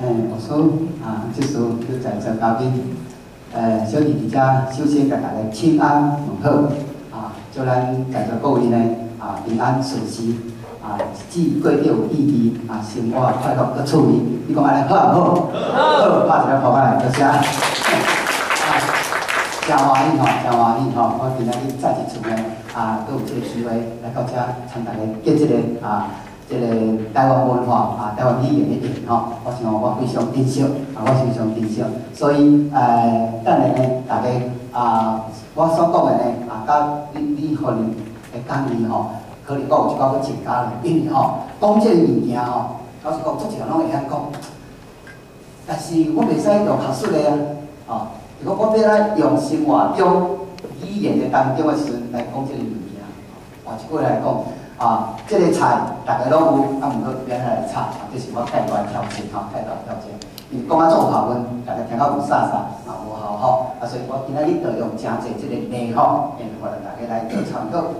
我说这时候就在座嘉宾，小弟伫遮首先甲大家请安问好，祝咱在座各位呢平安顺遂，一季过得有意义，生活快乐搁趣味。你讲安尼好唔好？好，拍一个拍来，多谢。真欢喜吼，真欢喜吼！我今仔日再一次呢，搁有这个机会来到遮参加个结这个这个台湾文化台湾语言的日吼，我想我非常珍惜，我非常珍惜。所以等下呢，大家我所讲的呢，甲你可能会讲义吼，可能我有一寡要增加咧，因为讲这个物件老实讲，足侪人拢会晓讲，但是我袂使用学术的如果我要来用生活中语言的当中的时阵来讲这个物件，一句来讲这个菜大家拢有，毋过变来炒，这是我介大的挑战介大挑战。因为讲做法文，大家听到有啥无效所以我今仔日就用真侪这个内容，互大家来做参考。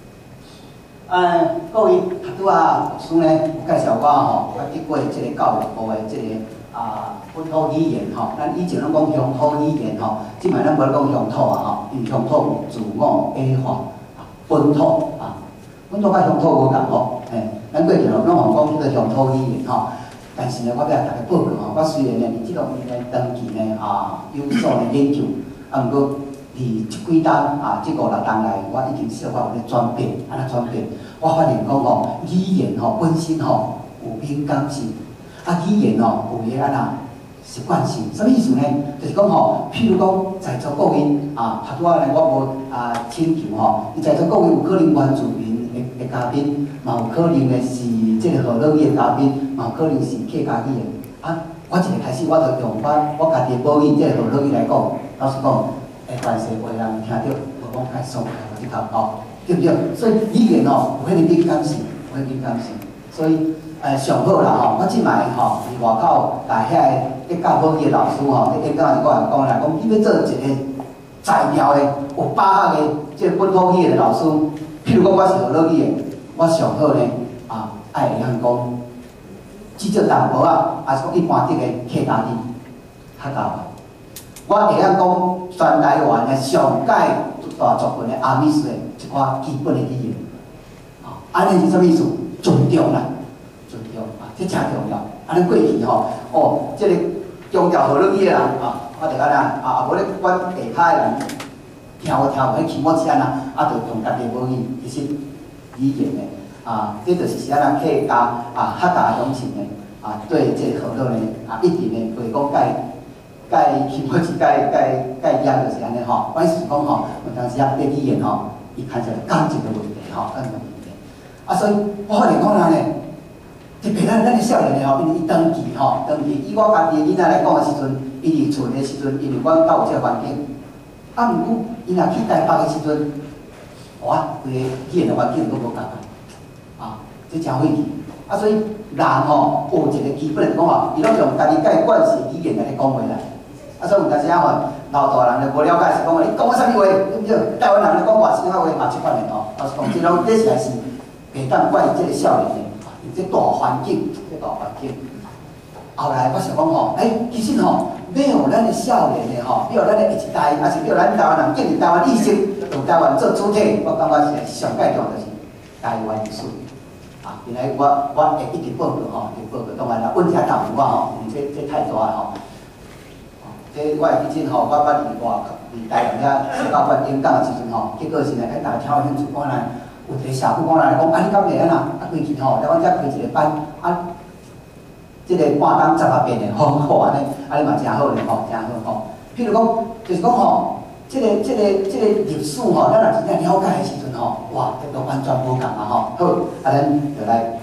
各位拄老师呢有介绍我我经过这个教育部的这个本土语言咱以前拢讲乡土语言即摆咱无咧讲乡土因为乡土有自我矮化，本土本土甲乡土无共咱过去拢讲这个乡土语言但是呢，我要甲大家报告我虽然呢伫即方面呢长期呢有所的研究，毋过伫即几单即5、6单来，我已经小可有咧转变，安怎转变？我发现讲语言本身有敏感性，语言有迄习惯性，什么意思呢？就是讲譬如讲在座各位拄仔呢，我无请求你在座各位有可能原住民的嘉宾，嘛有可能呢是即个河洛语的嘉宾，嘛有可能是客家语的我一个开始我就用我家己的母语，即个河洛语来讲，老实讲，关系有人听到，无讲太爽，即头对不对？所以语言有迄个敏感性，有迄个敏感性，所以上好啦我即摆伫外口，甲遐个教母语的老师咧演讲时，我也讲啦，讲你要做一个在调的有把握的即个本土语的老师，譬如讲我是河洛语的，我上好呢爱会晓讲，至少淡薄还是讲一般的客家语较够。我会晓讲全台湾的上界大族群的阿美族的一寡基本的语言，安尼是啥物意思？尊重啦，尊重这真重要。安尼过去即个中调河洛语的人我就安无咧管下骹的人听无迄起码是安就用家己母语，其实语言的这就是是咱客家客家乡亲的对这个河洛呢一定的袂讲介起码是介严就是安尼反正是讲有当时对语言伊看起来感情的问题感情问题所以我发现讲呢，特别咱的少年的因为伊长期以我家己的囡仔来讲的时阵，伊伫厝的时阵，因为阮家有这个环境，毋过伊若去台北的时阵，规个语言的环境都无共这真费气所以人有一个基本的讲法，伊拢用家己介惯势语言来讲话啦。所以有当时老大人就无了解是讲你讲啥物话，对不对？台湾人咧讲外省话嘛，即款的老实讲，这实在是袂当怪即个少年的，这大环境，后来我想讲其实没有咱的少年的没有咱的下一代，还是没有咱台湾人建立台湾意识，用台湾做主体，我感觉是上介重就是台湾意识。原来我会一直报告报告，当然啦，问题也答唔我这太大这我会记真我捌伫台南遐教官演讲的时阵结果是呢，大家听有兴趣，讲来有一个社区讲来讲，你敢袂规矩来阮遮开一个班即个半工18遍的安尼嘛真好咧真好譬如讲，就是讲这个历史咱若真正了解的时阵哇，这都完全无共好，咱就来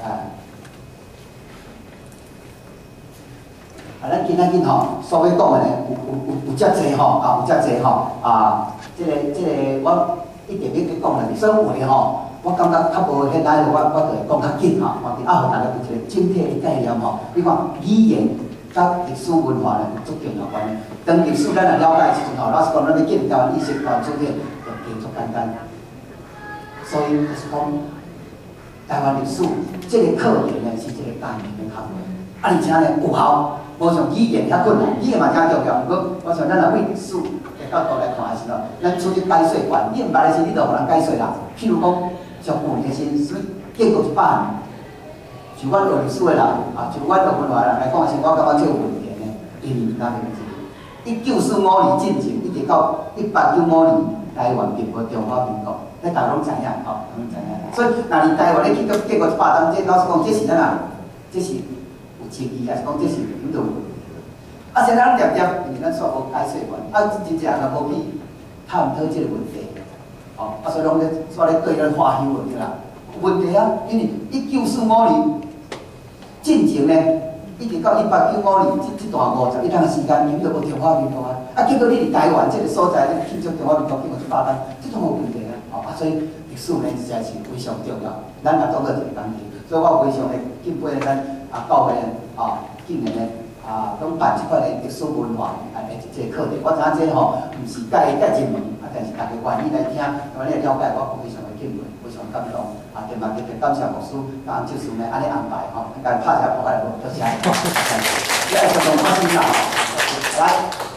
咱今仔日所要讲的呢，有遮济有遮济这个我一定要去讲的，所以话我感觉较无迄来，我就会讲较紧互大家有一个整体的概念你看语言甲历史文化呢有足重要关系。当历史咱若了解的时阵老实讲，咱要建立台湾意识、台湾主体，就变足简单。所以就是讲， 台湾历史这个课程呢是一个单元的学问，而且呢有效，无像语言遐困难，语言嘛真重要。不过我想咱若为历史的角度来看的时候，咱出去解说完，你毋捌的时，你就互人解说啦。譬如讲，上旧年是什么建国100年，就阮学历史的人啊，就阮学文化的人来讲是，我感觉这个问题呢，因为哪个问题？1945年进前，一直到1895年，台湾并无中华民国，咱大家拢知影，吼，拢知影。所以，若是台湾咧去到建国100年，这老实讲，这是咱啊，这是有争议，还是讲这是有道理？啊，现在咱常常，因为咱煞无解说完，啊，真正也无去探讨这个问题，哦，啊，所以拢咧煞咧对咱花休对啦。问题啊，因为1945年进前呢。一直到1895年，这段51年的时间，因为无中华民国啊，啊，结果你伫台湾这个所在，你庆祝中华民国建国100年，这种无问题啊，哦，啊，所以历史呢实在是非常重要，咱也当做一个工具，所以我非常的敬佩咱教会啊，竟然呢拢办这款的历史文化的这个课程，我知影这吼，毋是介入门，啊，但是大家愿意来听，愿意来了解，我非常的敬佩，非常感动。啊，对嘛，特别感谢牧师、甲洪执事呢，安尼安排吼，应该拍下拍来，多谢。来，相当开心啦！来，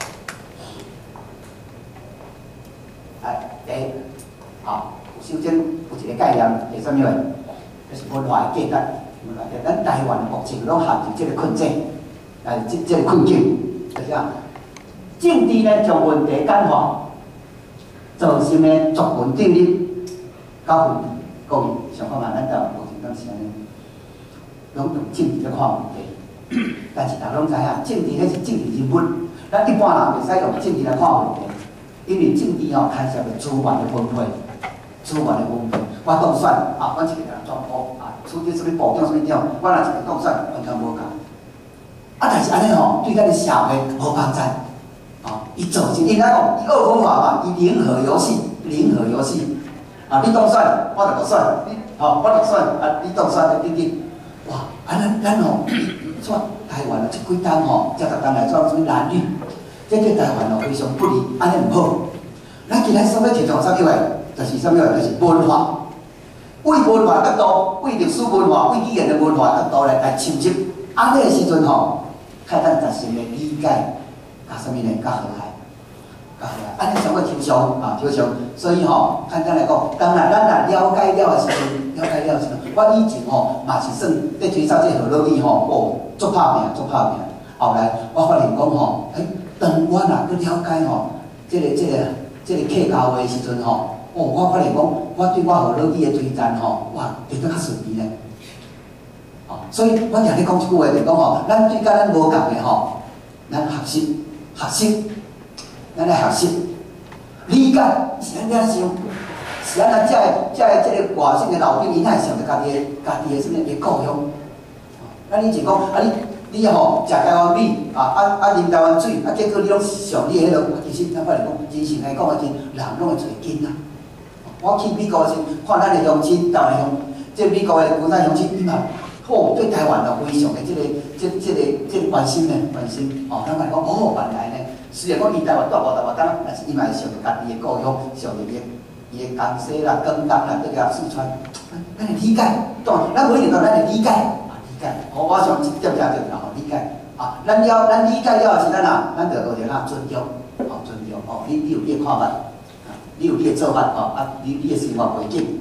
好，首先有一个概念，是啥物诶？就是文化的价值，文化价值。咱台湾目前拢陷入这个困境，这个困境，就是啊，政治呢将问题简化，造成呢族群对立、搞分裂。讲上看嘛，咱台湾目前当时安尼，拢用政治来看问题。但是大家拢知影，政治迄是政治人物，咱一般人袂使用政治来看问题，因为政治吼牵涉到资源的分配，资源的分配。我当选啊，阮一个人全部啊，处理什么部长什么长，我若一个当选完全无共。啊，但是安尼吼，对咱的社会无帮助。啊，伊造成因来讲，伊二分法嘛，伊零和游戏，零和游戏。啊！你当选，我就不选；你我就选，啊！你当选，你哇！咱吼，像台湾这几单吼，这十单来做什么蓝绿，这对台湾非常不利，安尼唔好。咱今日所要提倡啥物个？就是啥物个？就是文化，为文化角度，为历史文化，为语言的文化角度来侵入。安尼个时阵吼，较咱实心的理解，甲啥物呢？甲和谐。安尼上个抽象啊，抽象，所以吼，简单来讲，当然咱若了解了的时阵，我以前吼嘛是算咧推销这河洛语吼，哦，足拍拼，足拍拼。后来我发现讲吼，当我若去了解吼，这个客家话的时阵吼，哦，我发现讲，我对我河洛语的推荐吼，哇，变得较顺利咧。哦，所以我常咧讲一句话，就讲吼，咱对甲咱无共的吼，咱学习。咱来学习、理解是安怎想，是安怎才会这个外省的老兵，伊哪会想着家己的什么个故乡？咱以前讲啊，你吼食台湾米啊，啉台湾水啊，结果你拢上你迄落，其实咱发现讲，真实来讲啊，真人拢会侪紧啊。我去美国时，看咱的乡亲，台湾乡，即美国的古代乡亲，伊嘛。哦，对台湾的非常的这个关心呢，关心哦，咱来讲哦，原来呢，虽然讲伊台湾大无大无当，但是伊嘛是想着家己的故乡，想着伊的江西啦、广东啦，这个四川，咱会理解，当然，咱无一定讲咱会理解，理解，哦，我想这点正重要，理解，啊，咱理解了是咱啊，咱就学着咱尊重，哦，尊重，哦，你有你的看法，啊，你有你的做法，哦，啊，你的生活背景。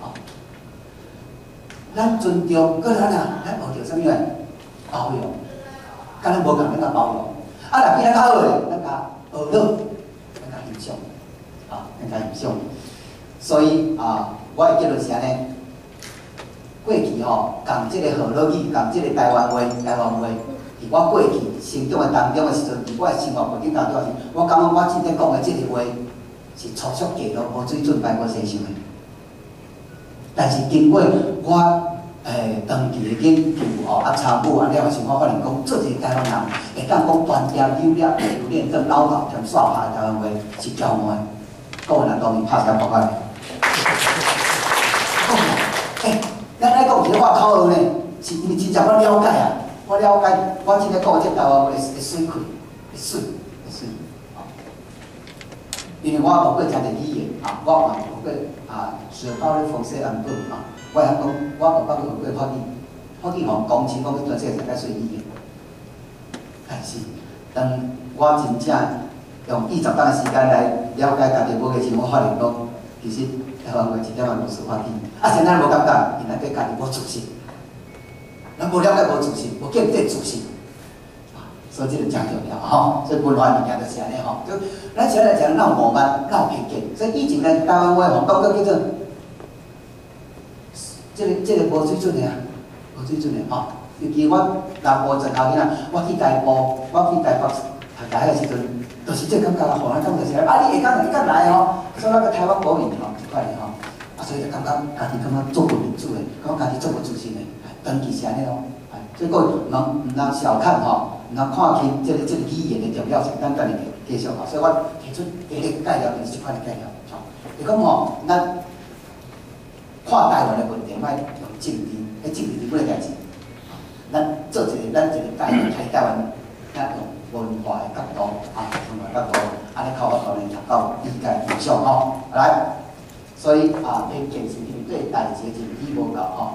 咱尊重，搁咱啊，咱学着啥物个包容，甲咱无共，咱甲包容。啊，若比咱较好诶，咱甲学乐，咱甲欣赏，啊，咱甲欣赏。所以啊，我的结论是安尼：过去吼，共即个河洛语，共即个台湾话，伫我过去成长的当中的时阵，伫我的生活环境当中时，我感觉我今天讲的即个话是粗俗低落、无水准、歹我身上的。但是经过我长期的研究吼，参悟了后，是我发现讲，做一个台湾人会当讲专业优良、有练正老道、兼煞拍的台湾话是骄傲的。各位人当然拍手鼓励。咱来讲一个话口呢，是因为真正我了解啊，我了解，我真正讲这台湾话会水开，会水。因为我学过这个语言啊，我嘛学过学到咧风西安本啊。 我晓讲，我有捌过法律，法律吼公司讲去全世界该税语言，但是当我真正用20档的时间来了解家己母语时，我发现讲，其实台湾话一点也无说法律，啊，现在无感觉，因为对家己无自信，咱无了解无自信，无建立自信。 所以这个真重要吼，所以文化物件就是安尼吼。就咱现在来讲闹傲慢、闹偏见，所以以前咱台湾话吼讲叫做，这个无水准的啊，无水准的吼。尤其我南部真后囡仔，我去台北，读大学的时阵，就是这感觉啊，互咱感觉是啊，你会敢来吼，所以那个台湾国民吼，这块的吼，啊，所以就感觉家己感觉做不民主的，感觉家己做不自信的，长期是安尼咯。所以讲唔通小看吼。 然后看清这个语言的重要性，咱等下继续吼。所以我提出第一个概念就是这款的概念，吼。就讲吼，咱看台湾的问题，莫用政治，迄政治是本个代志。咱做一个概念，睇台湾，咱用文化的角度，文化角度，安尼靠我当然读到理解影响吼。来，所以偏见是因为对代志认知无够吼。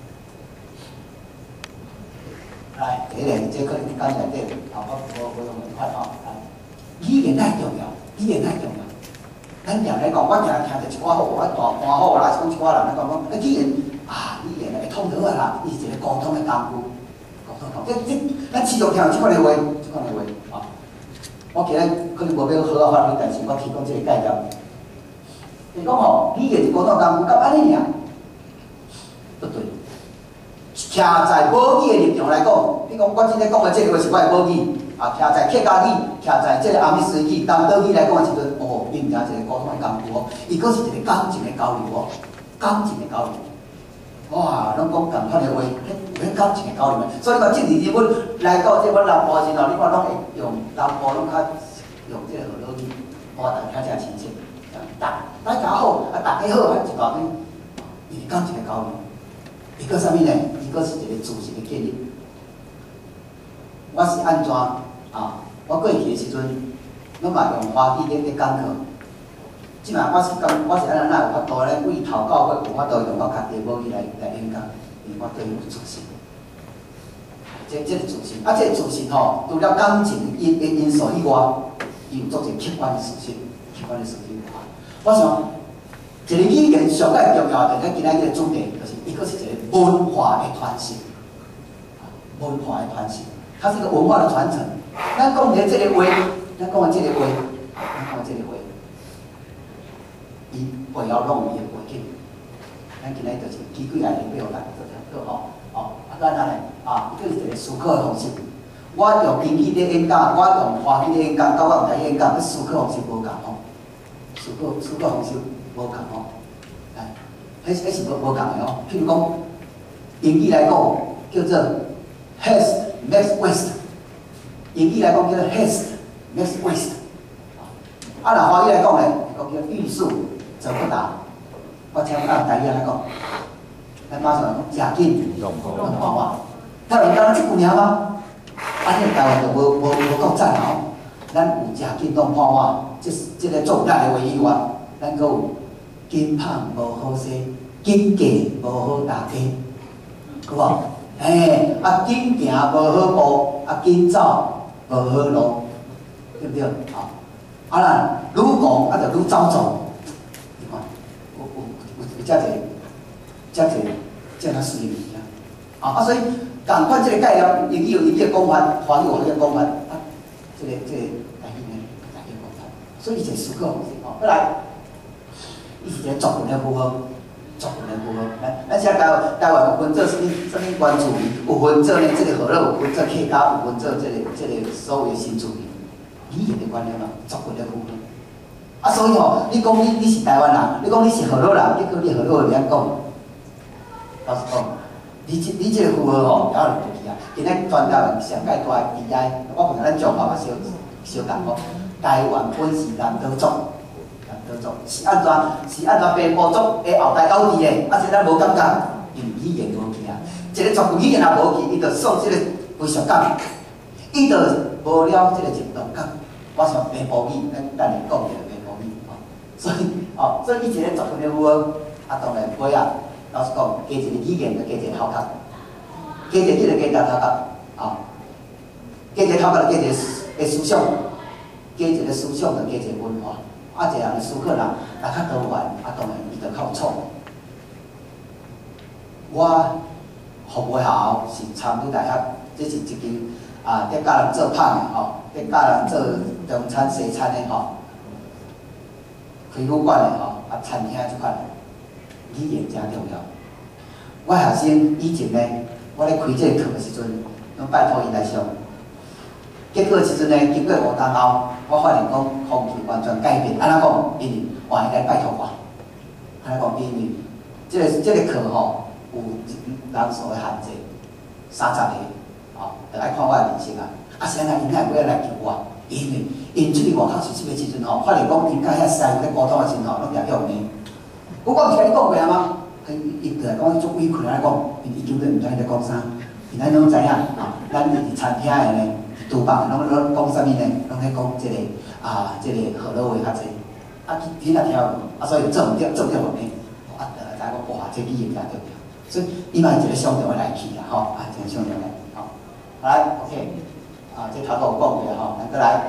来，第一个，这可能讲内底，我用文化吼，语言太重要，语言太重要。咱常来讲，我常听着一寡好，我大官好啦，讲一寡人来讲，语言会通得啊啦，伊是一个沟通的工具，沟通工具。咱持续听这款的话，我今日可能无要好好发挥，但是我提供这个概念。就是讲吼，语言是沟通工具，到安尼尔，不对。 徛在母语的立场来讲，你讲我今日讲的这个话是我的母语，徛在客家语，徛在这个阿美斯语、东岛语来讲的时阵，伊毋是一个沟通的工具哦，伊阁是一个感情的交流哦，感情的交流。哇，拢讲共款的话，迄感情的交流。所以讲政治人物来到这阮南部时候，你看拢会用南部拢较用这个河洛语，哇，大家真亲切，大家好，大家好，一大堆，伊是感情的交流。 伊个啥物呢？伊个是一个自信的建立。我是安怎我过去的时阵，我嘛用华语咧讲课。即摆我是安怎有法度咧，为头到尾有法度用我家己的母语来演讲，因为我对伊有自信。这个自信，这个自信吼，除了感情因素以外，伊有做一个客观的事实，客观的事实。我想。 一个语言上个重要的，咱今仔日的主题就是，伊个是一个文化的传承，文化的传承，它是一个文化的传承。咱讲的这个话，咱讲的这个话，伊背后拢有伊的背景。咱今仔就是基几来背后来做条课吼，咱咧伊个是一个思考的方式。我用英语咧演讲，我用华语咧演讲，甲我台演讲，思考方式无共吼，思考方式。 无共吼，迄是无共的哦。譬如讲，英语来讲叫做 haste makes waste， 英语来讲叫做 haste makes waste。若华语来讲咧，讲叫欲速则不达。我请按台语来讲，咱马上讲诚紧弄破碗。台湾敢若即句尔吗？你台湾就无够赞哦。咱有诚紧弄破碗，这个重大的话以外，咱阁有。 金胖无好势，金价无好大家，有无？金行无好步，金走无好路，对不对？啦，愈讲就愈走走，你看，有遮济水物件。所以共款这个概念，英语有英语的讲法，华语有华语的讲法，这个台语呢，台语讲法，所以就思考方式好来。 伊是一个族群的符号，族群的符号。咱现在台湾有分做什么原住民，有分做呢这个河洛，有分做客家，有分做这个所谓的新住民。语言的观念嘛，族群的符号。所以吼，你讲你是台湾人，你讲你是河洛人，你讲你河洛人讲，老实讲，你这个符号吼，也有问题啊。今仔全台湾上界大的悲哀，我碰到咱中华嘛小共讲，台湾本是南岛族。 是安怎变部族的后代交替的？现在无感觉，因为语言无去啊。一个族群语言也无去，伊就送这个非常感，伊就无了这个认同感。我想变部语，咱等下讲一个变部语所以伊一个族群的符号，当然尾老实讲，加一个语言，就加一个头壳，加一个这个加一个头壳，啊，加一个头壳就加一个思想，加一个思想就加一个文化。啊，一个人的思考人，也较多元，啊，当然伊就较有创意。我服务校是参与大学，这是一间啊，在教人做胖的吼，在教人做中餐西餐的吼，开旅馆的吼，啊，餐厅即款，语言真重要。我学生以前呢，我咧开这个课的时阵，拢拜托伊来上。结果时阵呢，经过5年后，我发现讲风气完全改变。安怎讲？因为换伊来拜托我。安怎讲？因为这个课吼有人数的限制，30个，吼，就爱看我的面色啊。啊，是安那因哪会来求我？因出去外口实习的时阵吼，发现讲因甲遐师傅咧沟通的时阵吼，拢掠向呢。我讲是甲你讲过啊吗？伊就来讲足委屈来讲，因根本毋知伊在讲啥，因咱拢知影啊，咱是餐厅的呢。厨房拢讲啥物呢？拢喺讲即个啊，即个河洛话较济。啊，伊若听啊，所以做毋对方面，啊，知讲哇，这语言真重要。所以伊嘛是一个上重的来去啦，吼，啊，一个上重的，吼。来 ，OK， 啊，这头头有讲过吼，咱过来。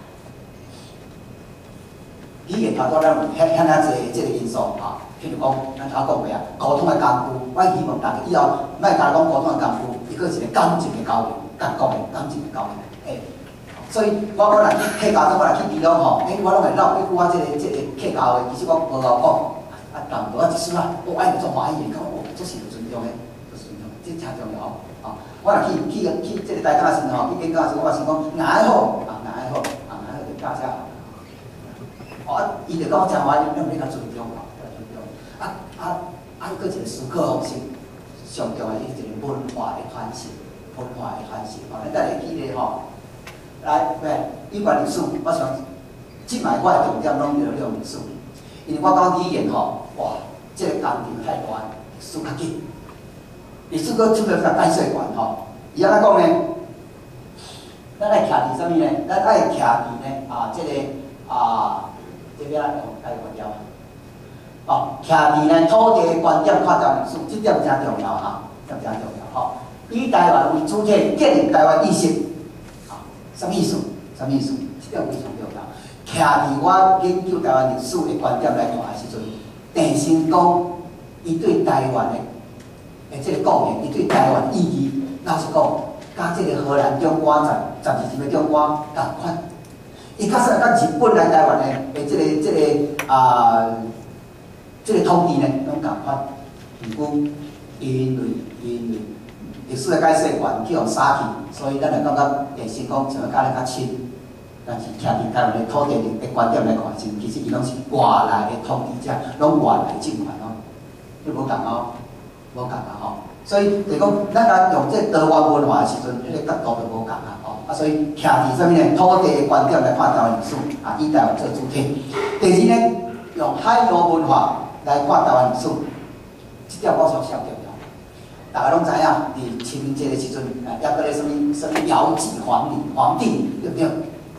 语言头头咱有遐济即个因素吼，譬如讲，咱头讲过啊，沟通的工具，我希望大家以后莫甲讲沟通的工具，伊个是一个感情的交流。感觉的感情的交流，所以我若去客家中，我若去伊拢吼，我拢会绕去我即个客家话，其实我无讲，啊，人无啊一丝啊，我爱做欢喜，讲哦，这是有尊重的，有尊重，这真重要哦。我若去即个大家时吼，去演讲时，我嘛是讲硬爱好，啊硬爱好，啊硬爱好就教遮好。哦，伊就讲真欢喜，咱要较尊重吼，较尊重。佫一个思考方式，上重要伊一个文化的传承。文化的传承，吼，咱再来举例吼，来，有关历史，我想，即摆我的重点拢在历史，因为我讲语言吼，哇，这个工程太大，历史较紧，历史佫出了个解说员吼，伊安怎讲呢？咱爱徛伫啥物呢？咱爱徛伫呢啊，这个啊，这个用台语调，哦，徛伫呢土地的观点看待历史，这点真重要哈，这点真重要吼。以台湾为主体，建立台湾意识，啊，什么意思？什么意思？这点非常重要。徛伫我研究台湾历史的观点来看的时阵，郑成功伊对台湾的这个贡献，伊对台湾意义，老实讲，甲这个荷兰中华12个中华同款。伊确实甲日本来台湾的这个这个统治呢，拢同款。不过因为历史的解说员去互杀去，所以咱就感觉郑成功像甲咱较亲。但是徛伫台湾的土地的观点来看，其实伊拢是外来的统治者，拢外来政权哦，你无共哦，无共啊吼。所以就讲，咱甲用这台湾文化的时阵，迄个角度就无共啊吼。啊，所以徛伫啥物呢？土地的观点来看台湾历史，啊，以台湾做主体。第二呢，用海洋文化来看台湾历史，这点我相当重要。大家拢知影，伫清明节的时阵，还搁咧什么遥祭皇帝，对不对？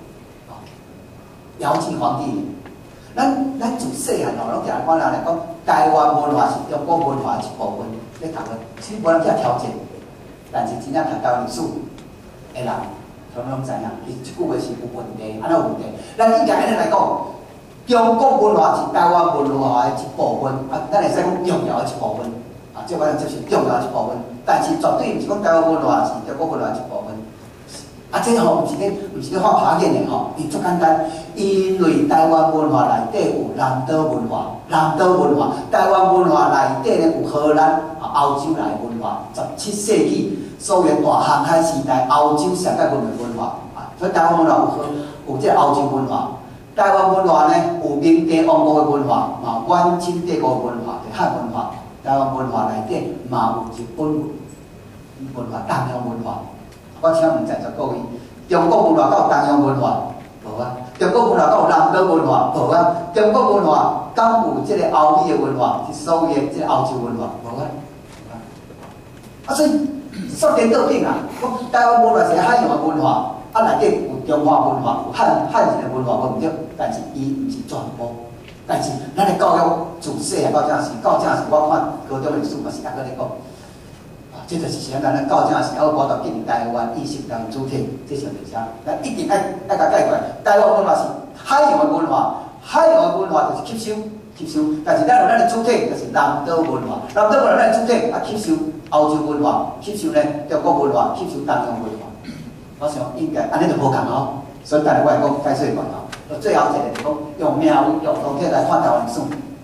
遥祭皇帝，咱自细汉吼，拢定看人来讲，台湾文化是中国文化的一部分。咧读个，其实无人遮挑战，但是真正读台湾历史的人，拢知影，伊即句话是有问题，安怎有问题？咱应该安尼来讲，中国文化是台湾文化的一部分，啊，咱会使讲重要的一部分。啊，这我接受重要一部分，但是绝对毋是讲台湾文化是中国文化一部分。啊，这吼毋是咧发拍脸的吼，伊足简单，因为台湾文化内底有南岛文化，台湾文化内底呢有荷兰、欧洲来文化，17世纪所谓大航海时代，欧洲世界文化啊，所以台湾文化有这欧洲文化。台湾文化呢有明帝王国的文化，嘛晚清帝国文化，就汉文化。台湾文化内底嘛有日本文化、东洋文化。我请问在座各位，中国文化到东洋文化无啊？中国文化到南岛文化无啊？中国文化敢有即个欧美的文化，是所谓的即个欧洲文化无啊？啊，所以说颠倒变啊！我台湾文化是海洋的文化，啊内底有中华文化，有汉人的文化，无毋对，但是伊毋是全部。 但是咱的教育自细啊到正时，到正时我看高中的历史嘛是大家咧讲，啊，这就是啥？咱到正时要保持建立台湾意识当主体，这是第啥？咱一定爱甲解决。台湾文化是海洋的文化，海洋的文化就是吸收。但是咱有咱的主体，就是南岛文化。南岛文化咱的主体啊，吸收欧洲文化，吸收呢中国文化，吸收东洋文化。我想应该安尼就无共哦。所以今日我来讲解说一下哦。最后一个就是讲用命运、用当体来看台湾历史。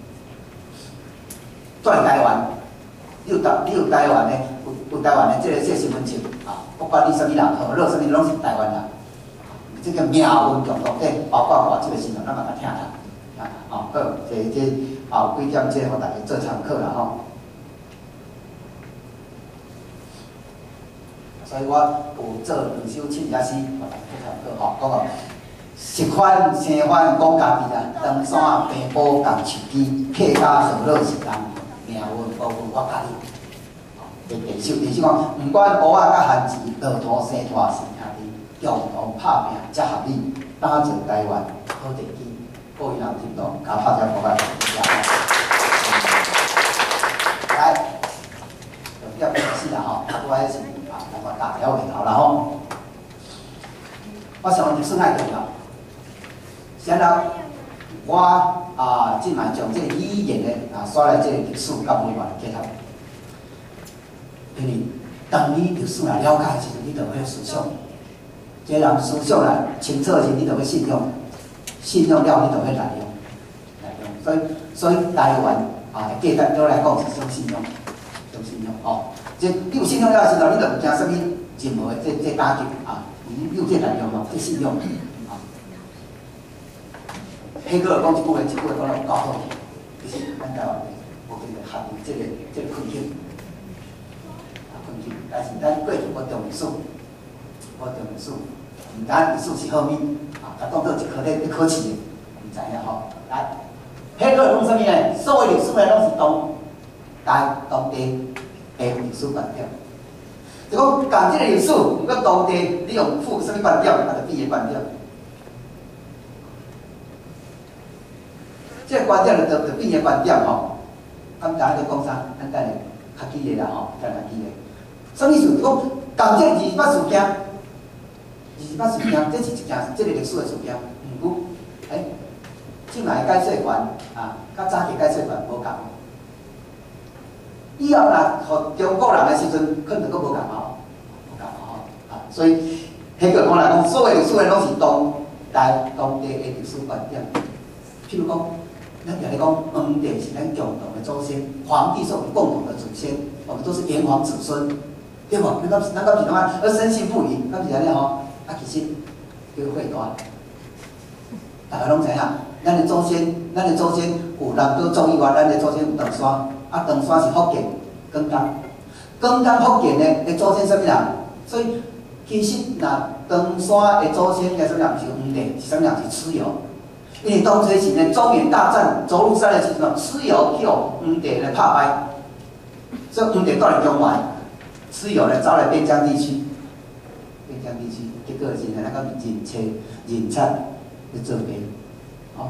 转台湾，你有台湾的，有台湾的这个身份证啊，不管你什么人，何乐什么拢是台湾人。这个命运共同体，包括我这个新闻，咱嘛来听听。啊，好，这几点这互大家做参考啦吼。所以我有做2首七也诗，互大家做参考吼。讲哦，食饭生饭讲家己啦，登山爬坡共树枝，客家何乐是人，命运无分我家己。第首讲，毋管乌仔甲番薯，落土生拖是兄弟，共同拍拼才合理，打造台湾好地基。各位人听到，甲拍只鼓来，来，要开始啦吼，我还是啊，那么大了头啦吼。我想历史爱重要，先啦，我啊，即卖将这个语言的啊，刷来这个历史甲文化结合，因为当你历史来了解的时阵，你就会思想，这人思想来清楚的时，你就会信用。信用了，你就会来用，所以台湾啊，价值对我来讲是种信用，哦。这你有信用了的时候，你就唔惊什么任何的这打击啊，你有这来用嘛，这信用啊。迄个讲一句话讲得有够好，其实咱台湾我觉得合于这个困境，但是咱过去我重视，毋单历史是好物。啊，当做一科咧考试的，唔知影吼。来，迄个讲啥物呢？所谓历史呢，拢是当地的历史观点。就讲共即个历史，如果当地你用附啥物观点，啊，就变个观点。这个观点就变个观点吼。咁咱就讲啥？咱等下较记个啦吼，等下记个。啥意思？就讲共这28事件。28事件，这是一件这个历史的事件。毋过，即卖解说员啊，甲早期解说员无共。以后若互中国人的时阵，可能佫无共吼，啊，所以迄个讲来讲，所有历史的拢是当地的历史观点。譬如讲，咱常咧讲，皇帝是咱共同的祖先，皇帝是我们共同的祖先，我们都是炎黄子孙，对无？咱敢是拢安，而深信不疑，敢是安尼吼？啊，其实叫会大，大家拢知影，咱的祖先有南岛众议员，咱的祖先有长山，啊，长山是福建广东福建的祖先什么人？所以其实若长山的祖先叫什么人？是皇帝，是什么人？是蚩尤。因为当初时呢，中原大战走入山的时阵，蚩尤去皇帝来拍败，所以皇帝到来中原，蚩尤来走来边疆地区。结果是咱讲人才去做兵，吼。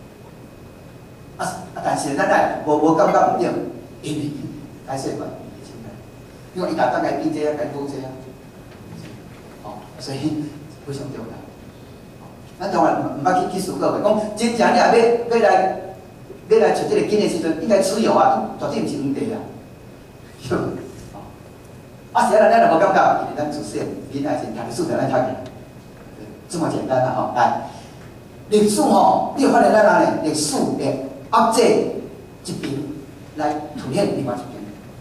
但是咱来无感觉唔对，因为解说员因为伊甲咱来比这啊，来补这啊，哦，所以非常重要。咱当然唔捌去思考的，讲真正你也要来找这个经的时阵，应该蚩尤啊，绝对唔是皇帝啊。啊，是啊，咱就无感觉，因为咱自细囡仔先读历史就咱读起，这么简单啦吼。来，历史吼，你有发现咱哪呢？历史的压制一边来凸显另外一边，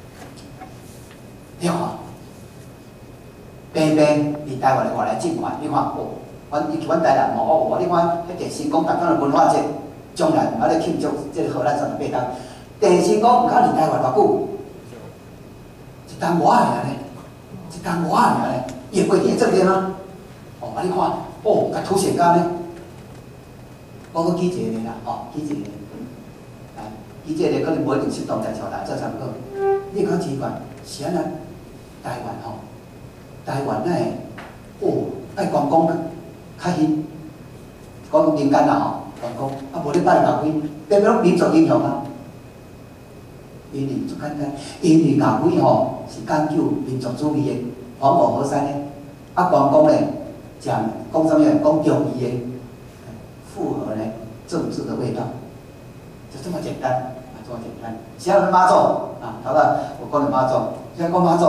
对吼。偏偏伫台湾的外来进款，你看哦，阮台南哦，你看迄电视讲台港的文化节，将来啊咧庆祝这个荷兰38天，电视讲毋敢离台湾偌久。一单外尔呢，一单外尔呢，也不一定正面啊。哦，啊你看，哦，甲凸显干呢，我搁举一个啦，哦，举一个，啊，举一个可能无一定适当在朝来做参考。你讲奇怪，是安那台湾吼，台湾呢，哦，爱观光较兴，讲民间啦吼，观光，啊无你摆搞几代表民族英雄啊。因为最简单，因为外鬼吼是讲究民族主义的，防火河山的，啊，关公咧讲啥物？讲忠义的，符合呢政治的味道，就这么简单，啊，这么简单。其他人妈祖啊，头仔我讲的妈祖，现在讲妈祖，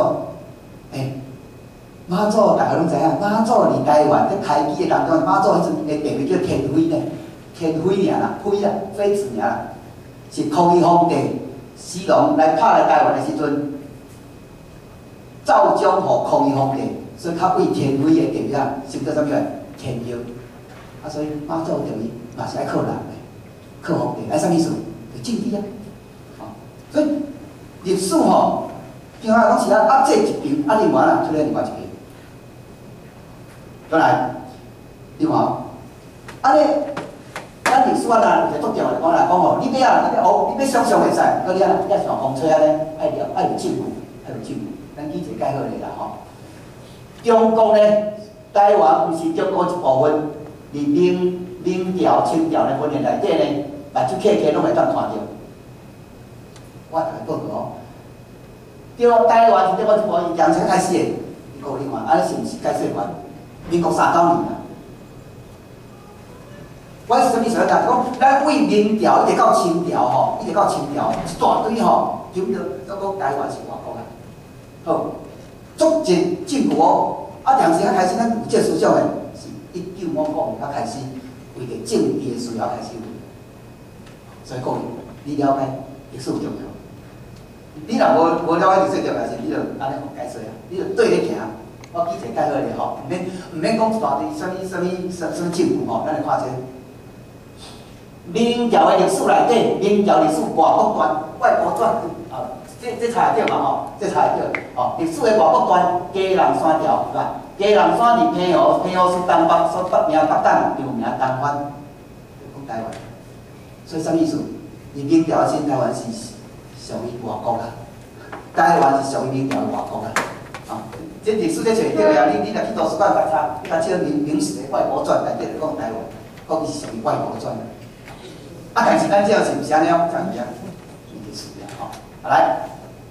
妈祖大家拢知影，妈祖伫台湾咧开机的当中，妈祖迄阵的地位叫天妃呢，天妃尔啦，妃啦，妃子尔啦，是康熙皇帝西龙来拍来台湾的时阵，照将予康熙皇帝，所以较为天妃的地位啊，升到啥物个天后，啊，所以妈祖的地位嘛是爱靠人的，靠皇帝，爱啥意思？就敬帝啊，所以历史吼，平常讲是啊这一边，啊另外啊出来另外一边。转来，你看，安尼，咱历史啊啦，就足重要讲来讲吼，你要啊，你要学，你要上会使，搁你啊，你上风吹啊咧，爱有进步，爱有进步。咱记者介好咧啦吼。中国咧，台湾毋是中国一部分，伫明朝、清朝咧文献内底咧，目睭客拢会当看到。我甲你报告哦，对台湾是中国一部分，杨成开始的，你看，安尼是毋是解说完？民国39年啊，我是啥物意思啊？讲咱为明朝一直到清朝吼，一直到清朝一大堆吼，就讲台湾是外国啊，好，足进步哦。啊，当时啊开始咱有这思想的，是1955年才开始为着政治的需要开始有。所以各位，你了解历史重要。你若无了解历史重要，是你就安尼学解说啊，你就对咧行。我记者介好咧吼，毋免讲一大堆啥物进步吼，咱来看者。明朝的历史内底，明朝历史外国传、外国传啊，这查会着嘛吼，这查会着吼。历史的外国传，鸡人山条是吧？鸡人山伫平湖是东北，所北名北档，又名东番，讲台湾。所以啥意思？你明朝新台湾是属于外国啦，台湾是属于明朝的外国啦，啊。这历史咧找着呀，你若去图书馆来查，你若找明史的外国传内底就讲台湾，讲伊是属于外国传。啊，但是咱这是毋是安尼样？怎样？历史呀，吼，来，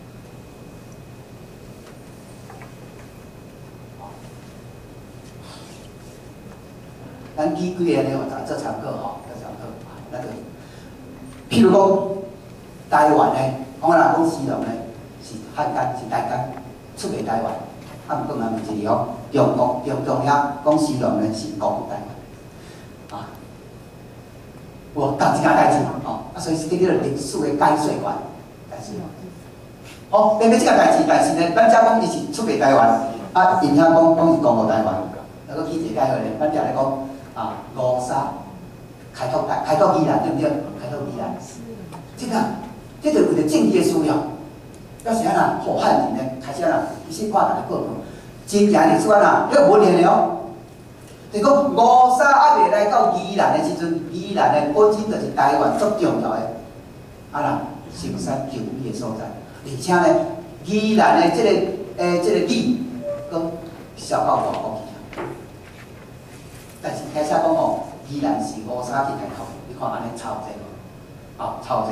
咱举几个咧，做参考吼，做参考。那个，譬如讲台湾咧，我若讲西龙咧，是汉奸，是台奸，出卖台湾。啊，毋过嘛，毋是哦，中遐讲西龙咧是国台湾，啊，无同一件代志吼，啊，所以是叫做历史的解说员，解说员。哦，偏偏即个代志，但是呢，咱只讲伊是出卖台湾，啊，影响讲是讲互台湾。那个记者介绍咧，咱只来讲啊，五沙开拓宜兰对不对？开拓宜兰，这就为了政治的需要。要是安那，好汉人呢，开始安那，伊先看大家报告，真正历史安那，迄个文献的哦。就讲五沙还未来到宜兰的时阵，宜兰的本身就是台湾最重要的啊啦，盛产球衣的所在。而且呢，宜兰的这个米，讲销到外国去啊。但是开始讲吼，宜兰是五沙去开拓，你看安尼抄者无？啊，抄者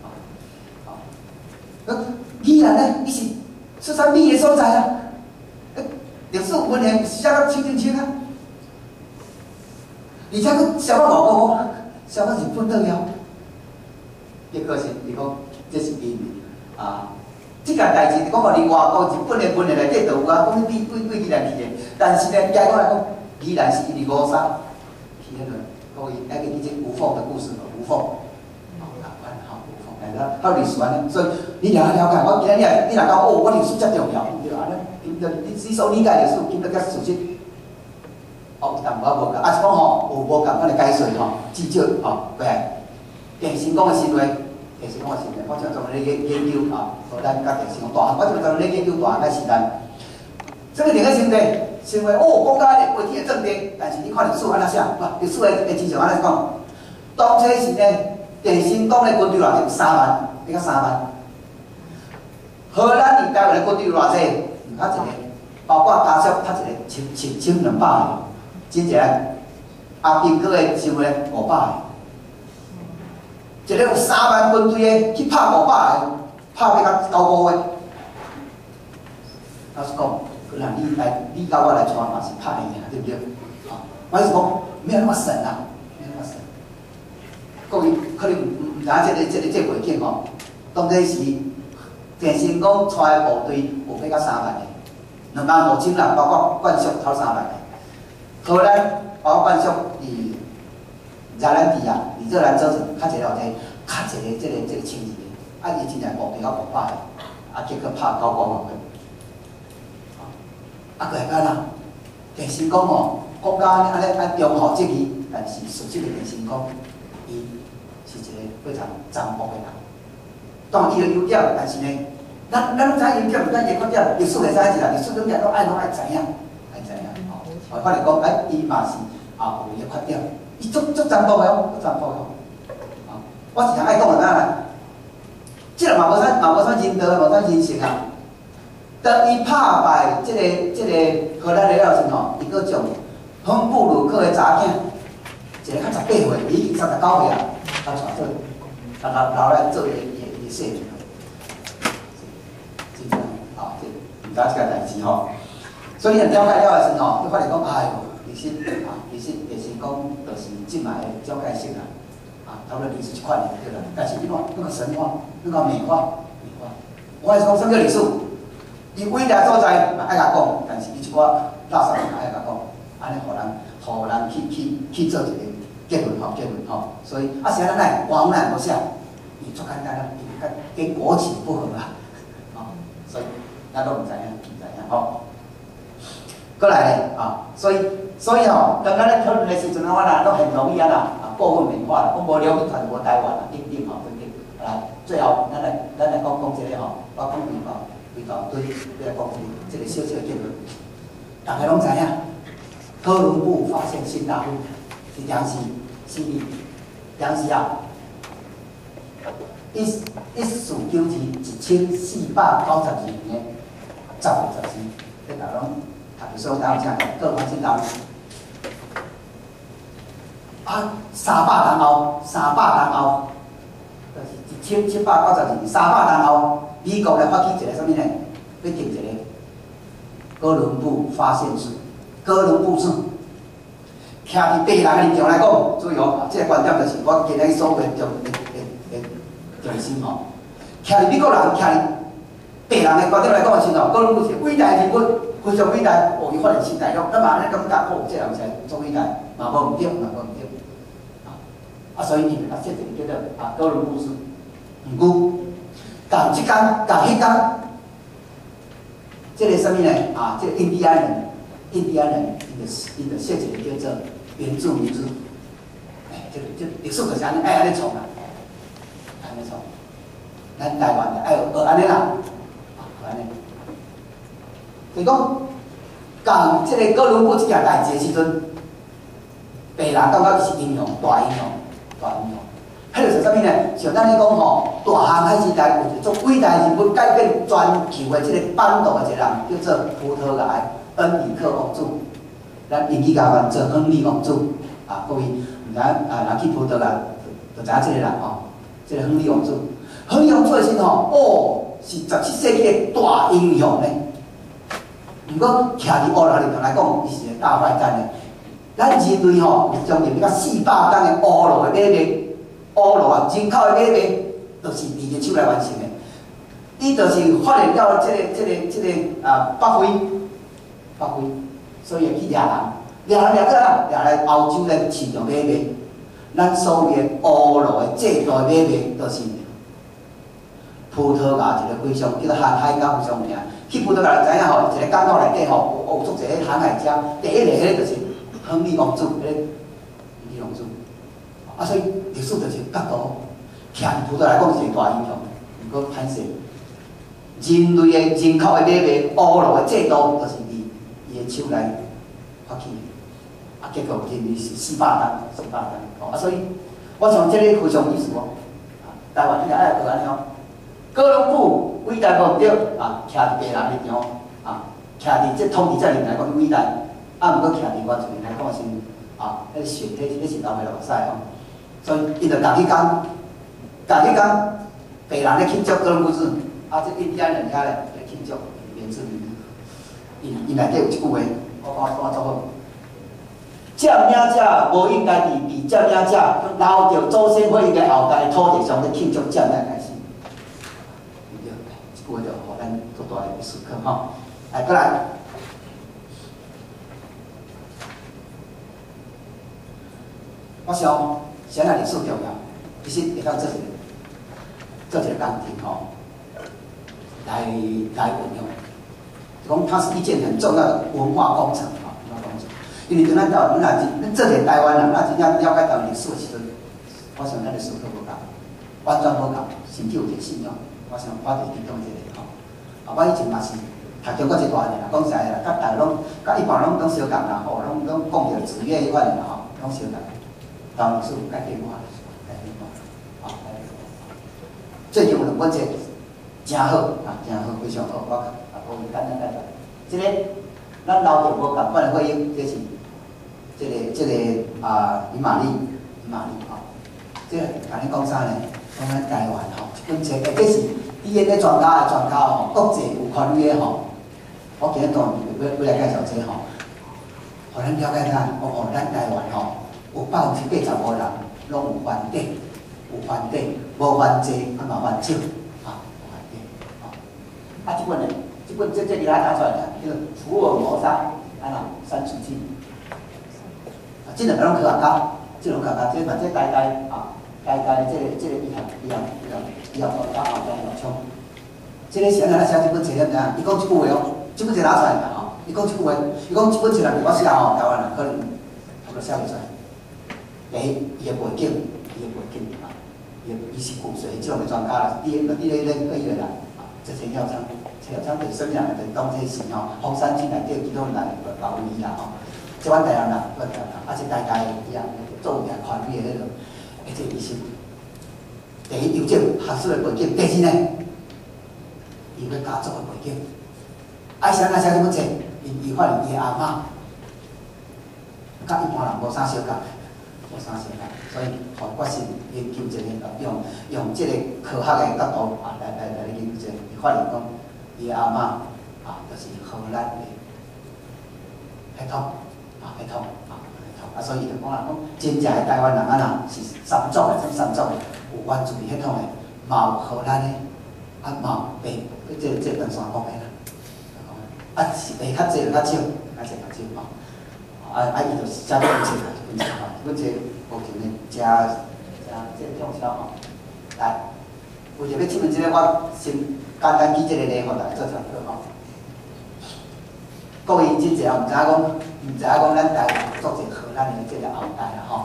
无？宜兰呢，伊是出产米的所在啊。历史文献写得清清清啊。而且佫销到外国，销到日本倒了。结果是，伊讲这是秘密啊。即件代志，讲互伫外国日本的文献内底就有啊，讲你对宜兰去的。但是呢，结果来讲，宜兰是因为五沙去迄个，各位还记得吴凤的故事无？吴凤。还有历史安尼，所以你了解，我今日你若讲哦，我历史遮重要，对安尼，你所理解历史，今仔甲事实，哦，淡薄无共，啊是讲吼，有无共款的解说吼，至少吼，过来，电信讲的行为，电信讲的行为，我就专门咧研究吼，互咱甲电信讲大汉，我就专门咧研究大汉的时代，这个另个行为哦，国家的过去的政治，但是你看历史安怎写，历史的真相安怎讲，当初是呢。电信讲的军队偌济？3万，你讲3万。荷兰伫台湾的军队偌济？较一个，包括加速，较一个1200个，真正阿兵哥的收咧500个。 一个有3万军队的去拍500个，拍要到9个月。老实讲，那你甲我来传嘛是拍的，对不对？啊，我是讲没有那么神啊，没有那么神。各位可能唔知这背景吼，当初是郑成功带的部队有要到3万个，25000人，包括冠叔头3万个。荷兰包括冠叔伫热兰地啊，伫热兰州城较一个后者，较一个这个情形，啊，伊真正部队到500个，啊，结果拍9个月。啊，过来干啦？郑成功哦，国家安尼按忠厚节义，但是实际的郑成功，伊是一个非常残暴的人。当然伊有优点，但是呢，咱知优点，咱个缺点，历史会知一啦，历史优点拢爱知影，爱知影。哦，反正讲，哎，伊嘛是有伊个缺点，伊足残暴的哦，足残暴的哦。啊，我时常爱讲的哪啦？即个嘛无啥仁德，无啥人性啊。当伊拍败这个荷兰的了时吼，伊搁将亨布鲁克的查囝，一个较18岁，伊已经39岁啊，他带做，留来做伊细女，真正啊，这唔知这个代志吼。所以你了解了的时候，你发现讲，哎呦，其实郑成功就是即卖的蒋介石啊，差不多就是这款的对啦。但是你看，那个神话，那个美化，我是讲什么叫历史？伊伟大所在嘛爱甲讲，但是伊一寡垃圾嘛爱甲讲，安尼互人去做一个结论吼，所以是咱来王难无下，伊足简单啦，伊跟国情不合啦，所以咱都唔知影吼。过来咧所以吼，当咱咧讨论的时阵我啦都很容易啦，过分美化啦，讲无了解全部台湾啦，对吼，对不对？啊，最后咱来讲一个吼，我讲对来讲这个小结论，大家拢知影，哥伦布发现新大陆是当时啊，1492年1492年10月14日，这大拢读书大有啥？哥发现大陆啊，300年后，就是1792年300年后。美国来发起一个什么呢？要定一个哥伦布发现术，哥伦布术。徛伫白人的立场来讲，注意哦，这个观点就是我今日所谓重心吼。徛伫美国人、徛伫白人的观点来讲的时候，哥伦布是伟大的人物，非常伟大，伊发现新大陆。咱嘛安尼感觉，这人才足伟大，嘛无毋对，所以伊设一个叫做哥伦布术。毋过，共即天，共迄天，这个什么呢？这个印第安人，因的设一个叫做原住民族。这历史就是安尼，爱安尼创啦，安尼创。咱台湾的爱学安尼啦，安尼。就讲，共这个哥伦布这件代志的时阵，白人感觉伊是英雄，大英雄。迄就是啥物呢？像咱咧讲吼，大航海时代有一种伟大人物改变全球的这个版图的一个人，叫做葡萄牙的恩里克王子。咱英语甲翻做亨利王子。各位毋知人去葡萄牙，就知影这个人吼，这个亨利王子。亨利王子的时吼，是17世纪的大英雄呢。毋过徛伫乌罗立场来讲，伊是个大坏蛋呢。咱人类吼，将近要到400担的乌罗的买卖。乌罗啊，人口的买卖，都是伫个手来完成的。伊就是发现了这个北非，所以会去掠来欧洲的市场买卖。咱所谓的乌罗的制度的买卖，都是葡萄牙一个非常叫做航海家非常有名。去葡萄牙知影吼，一个港口内底吼，有足侪航海家，第一个迄个就是亨利王子，亨利王子。所以历史就是角度，徛伫葡萄牙来讲是个大英雄，毋过歹势，人类的人口的买卖、乌罗的制度，就是伫伊的手内发起的。结果今日是400担。所以我想这个非常意思哦。台湾应该爱学安尼哦。哥伦布伟大无毋对徛伫白人立场徛伫这统治者人来讲伟大，毋过徛伫原住民来讲是迄是流血落屎哦。所以，伊就同迄天甲迄工北人咧庆祝哥伦布日，啊，这印第安人遐咧咧庆祝原住民。伊内底有一句话，我做好。占领者无应该比占领者留着祖先会应该后代土地上咧庆祝占领开始。对，这句话就互咱做大个思考吼。来，过来。我想，谁来历史重要？其实会当做一个工程吼，来运用。讲它是一件很重要的文化工程吼，文化工程。因为咱到咱做个台湾人，咱真正了解到历史的时阵，我想咱的思考无共，完全无共，甚至有一个信仰。我想我伫其中一个吼。啊，我以前嘛是读中国一段的啦，讲实在啦，甲大陆甲一般拢相共啦，吼，拢讲着子月迄款的啦，吼，拢相共。当然是有改变化，啊，最近有两本册，真好啊，真好，非常好，我简单介绍。这个咱老着无共款的回应，这是这个林玛丽吼，这个安尼讲啥呢？讲咱台湾吼，一本册，这是 DNA 专家吼，国际有权威的吼，我今日当要来介绍这吼，互咱了解下，咱台湾吼。有85%人拢有犯罪，无犯罪，啊嘛犯少，啊无犯罪，啊这本呢，这里拉拿出来的，叫《福尔摩沙三处记》，啊这两个拢科学家，这大概这这个医学专家后边有冲，这个是安怎写这本册了？伊讲一句话哦，这本册拿出来啦吼，伊讲一句话，伊讲这本册若是我写吼，台湾人可能差不多写袂出来。第一，伊个背景啊，伊是骨髓这种的专家啦，第二个啦，啊，这陈耀昌对生养的东这是吼，红山区内底几多人老医啦吼，即阮台湾人，啊，这大概一样做个权威的迄种，这医生，第一有这学术的背景，第二呢，伊个家族的背景，啊，是安怎写这本册？伊发现伊阿嬷，甲一般人无啥相共。无啥相共，所以互决心研究这个，用这个科学的角度啊来研究这个，伊发现讲，伊阿嬷啊，就是荷兰的血统，所以就讲啦，讲真正的台湾人啊呐，是三种的，有原住民血统的，嘛有荷兰的，啊嘛有白，这长山国的啦，啊是会较济就较少吼。伊就写这本册啦，这本册目前呢，这畅销吼。来，为着要证明这个，我先简单举这个例，互大家做参考吼。各位真侪人毋知影讲咱台湾做一个荷兰的这个后代啦吼，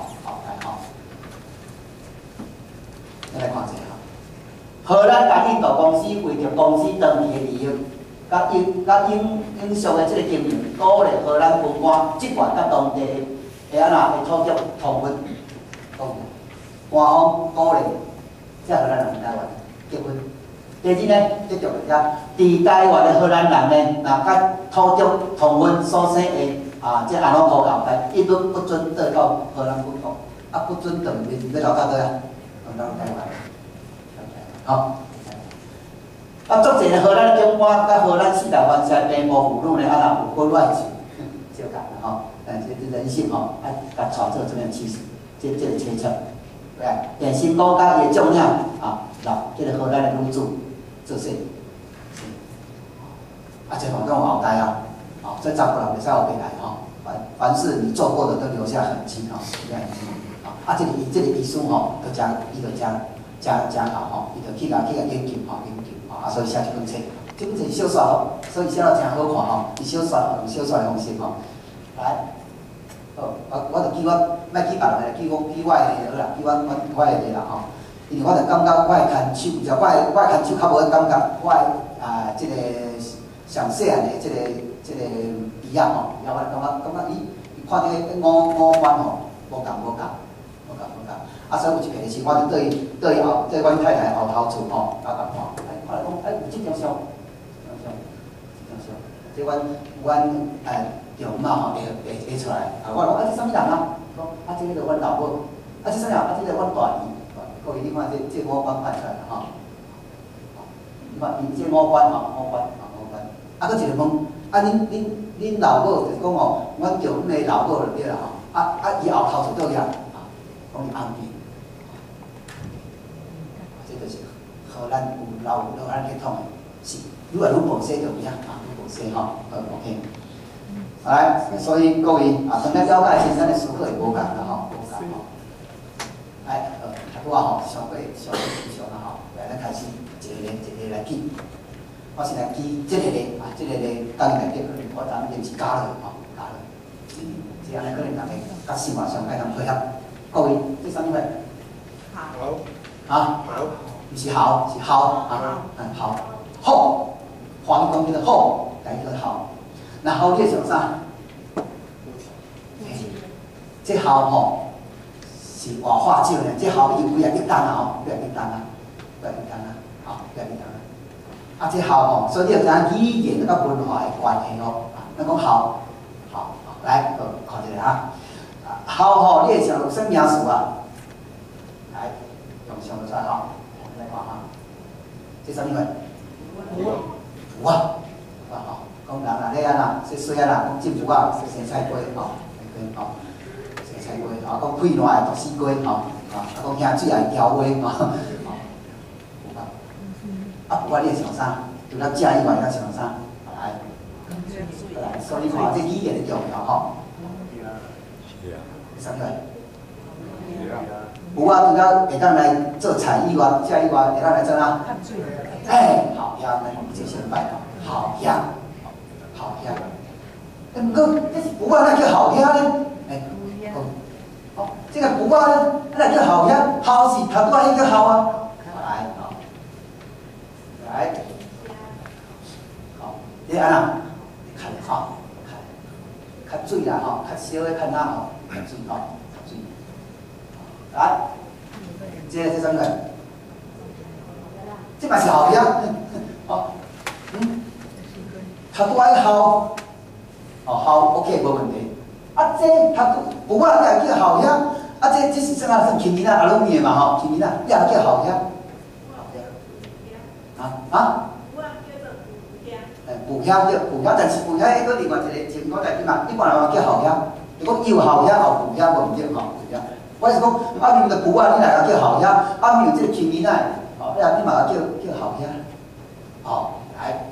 咱来看一下吼。荷兰甲印度公司为着公司长期的利益。甲英属的这个经营，鼓励荷兰军官集团甲当地的土著同婚，官方鼓励这荷兰人台湾结婚。第二呢，接着来讲，伫台湾的荷兰人呢，若甲土著同婚所生的这安乐土后代，一律不准倒到荷兰本国，啊不准转面要留到倒啊，留台湾，好。啊，足侪荷兰军官甲荷兰4大藩社平埔妇女呢，有婚外情，相共啦吼。这人性吼，甲创造这样趋势，这个推测，对啊。电信国甲伊的将领这个荷兰的女主做事，这反正有后代这查甫人袂使后辈来吼。凡是你做过的都留下痕迹留下痕迹。这个医书吼，伊就加好吼，伊就去研究研究。所以写这本册，这本册是小说吼，所以写了真好看吼。伊用小说的方式吼，来，我就记我，莫记别人的，记我的就好啦，记我的啦吼。因为我就感觉我的牵手，就我的牵手较无感觉，我的这个上细汉的这个医啊吼，然后我感觉伊看到五官吼，无共。所以有一个是，我就对后，即阮太太后头厝吼，甲看，看来讲，有这张相，即阮中午吼会出来，我讲这啥物人啊？讲这个就阮老母，这啥人？这个阮大姨， 各位，你看这五官看出来了吼。你看，伊这五官吼，五官。啊，搁一个问，啊，恁老母就是讲吼，阮叫阮的老母就对啦吼。伊后头就倒去啊，讲伊红面。这就是互咱有老咱血统的，是愈来愈无细就有影啊，愈无细吼。好 ，OK。来，所以各位啊，当咱了解先咱的思考会无共啦吼，无共吼。来，拄啊吼，上过啊吼，来咱开始一个来记。我是来记这个咧啊，这个咧，当然内底可能我当然是加了吼，加了。这安尼可能大家甲生活上爱通配合。各位，这啥物货？好。啊？好。毋是好，是好啊。好。好。华语讲叫做好，第一个好。那好你想啥？这好吼是活化少呢，这好已经几啊亿单啊吼，几啊亿单啊，几啊亿单啊，好，几啊亿单啊。啊，这好吼，所以你要知影语言甲文化的关系哦。咱讲好，来，看一下哈。好吼，你会想有啥名词啊？来，用想得出来吼，来看哈。这啥物货？有啊，吼，讲人啊，咧安那，说水啊啦，讲浸竹啊，说生菜粿吼，吼，生菜粿，啊，讲气烂的毒死粿吼，啊，讲遐水爱调味吼。啊，不管你会想啥，除了食以外，还想啥？来，所以你看这语言的重要吼。啥物？有啊，除了会当来做菜以外，食以外，会当来做哪？哎，好香，咱这先摆吼，好香，好香。毋过，不过那叫好香呢？哎，哦，这个不过呢，那叫好香，好是头拄仔迄个好啊。来，好。来，好，你安那看吼，较水啦吼，较少的看哪吼，较水吼，较水。来，这啥物事？这嘛是好呀，哦，头拄仔好，哦好 ，OK 无问题。啊，这头不过你也叫好呀，啊这是啥啊？算轻米啦，阿鲁米的嘛吼，轻米啦，你也叫好呀。啊？补香对，补香，但是补香迄个另外一个情况在点嘛？一般人话叫后香，就讲又后香后补香，无毋对吼，补香。我是讲，啊，面的补啊，你哪个叫后香？啊，面这个青米奶，哦，你嘛叫后香，哦，来。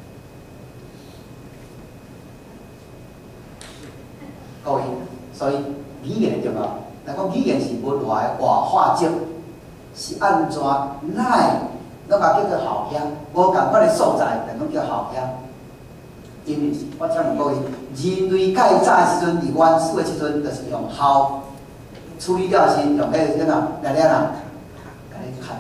各位，所以语言重要。咱讲语言是文化的活化石，是安怎来？咱嘛叫做后乡，无共款的所在，但拢叫后乡。因为我请问各位，人类较早的时阵，伫原始的时阵，就是用后处理了是用迄个啥来了啦，甲你砍，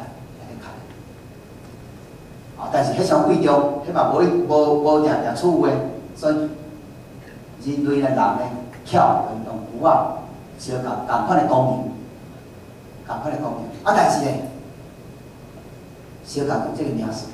啊，但是迄项贵重，迄嘛无定处有诶，所以人类的人呢，巧用符啊，是共款的功能，啊，但是呢。小共用这个名词，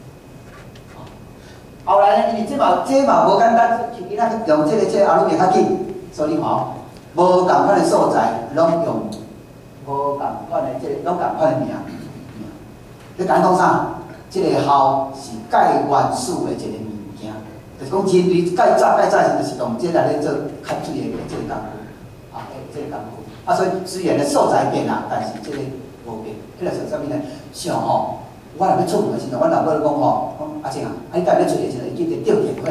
后来呢，因为这嘛无简单，像伊那用这个后面较紧，所以你看哦，无共款的所在，拢用无共款的拢共款的名。你讲啥？这个校是介原始的一个物件，就是讲人类介早时就是用这来咧做较水的这个工具，啊，这个工具，啊，所以虽然咧所在变啦，但是这个无变，迄个是啥物呢？像吼。我若要出门的时阵，阮老母讲吼，讲阿静啊，你今日要出的时阵，记得吊电火，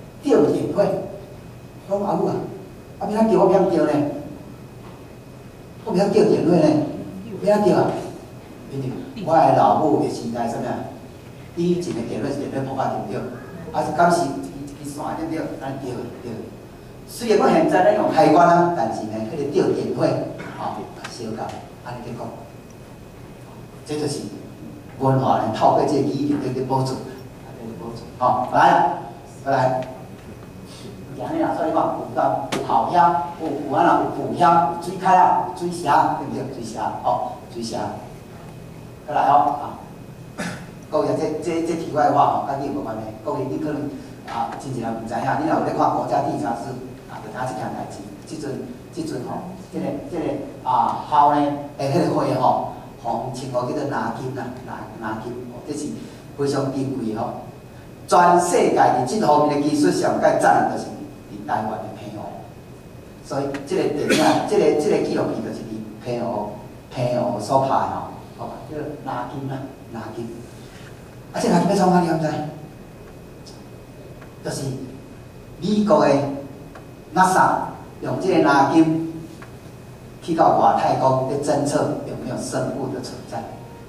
讲阿母啊，啊要怎吊？我要怎吊呢？我要吊电火呢？要怎吊啊？我的老母的时代啥物啊？以前的电火是电火泡对不对？啊是敢是一支线对不对？咱吊。虽然讲现在咱用海关啊，但是呢，迄个吊电火，吼，小共安尼去讲，这就是。文化呢，透过这个语言在补助，好，来，讲你啦，所以讲有后乡，有安那有富乡，有水开啊，有水峡，对不对？水峡，哦，水峡，再来哦，啊，各位这题外话吼，甲你无关系，各位你可能啊，真正毋知影，你若有咧看国家地理杂志啊，就知影这件代志，即阵吼，这个啊校呢，迄个会吼。 红称呼叫做拿金啦，拿金，这是非常珍贵吼。全世界伫这方面的技术上，介赞的就是伫台湾的澎湖。所以这个电影，这个纪录片就是伫澎湖所拍的吼，哦，叫拿金啦，拿金。啊，这拿金要创啥？你敢知？就是美国的 NASA 用这个拿金去到外太空去侦测有没有生物的存在。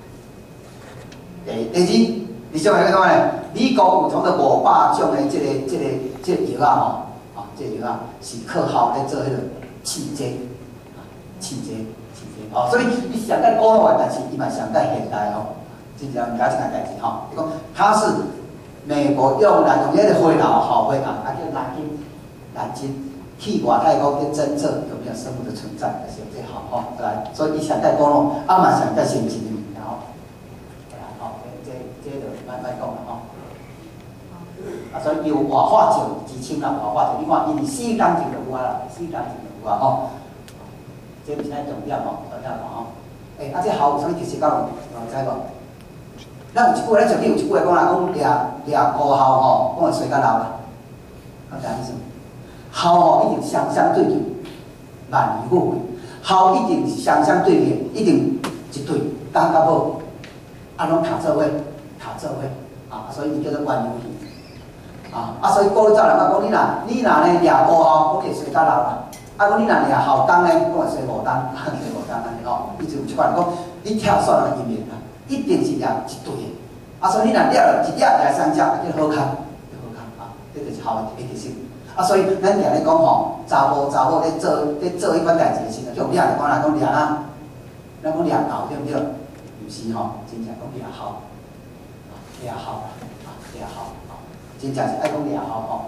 第二，你晓得个咩？美国有种的500种的这个药啊吼，啊，这个药啊是靠效来做迄个试剂，试剂，哦，所以伊上介古老的，但是伊嘛上介现代吼，真正唔解这件代志吼。伊讲它是美国用来用迄个灰脑好灰脑，啊叫蓝鲸去外太空去侦测有没有生物的存在，就是最好吼。来，所以伊上介古老，啊嘛上介先进的物件吼。好，这就慢讲啦吼。啊，所以有活化石之称啦，活化石，你看伊4公斤就有啊啦，4公斤就有啊吼。这毋是咱重点吼，重点吼。啊，这校有啥物特色讲有知无？咱有一句话，咱上面有一句话讲啦，讲高校吼，讲会衰甲老啦，讲啥意思？校吼一定相对应，万年富贵，校一定是相对应，一定一对，单到好，啊拢读做伙，啊，所以伊叫做万年鱼。啊，所以古早人讲，你若呢掠高校，讲会衰甲老啦。啊，讲你若掠校工呢，讲会衰无当，安尼吼，伊就有一款讲，你跳伞啊，因缘啊。一定是掠一对的，啊，所以你若掠了一掠掠三只，叫好康，啊，这就是校的一个特色。啊，所以咱常咧讲吼，查某咧做迄款代志的时阵，叫掠就讲啦，讲掠啦，咱讲掠狗对不对？毋是吼，真正讲掠校，掠校，真正是爱讲掠校吼，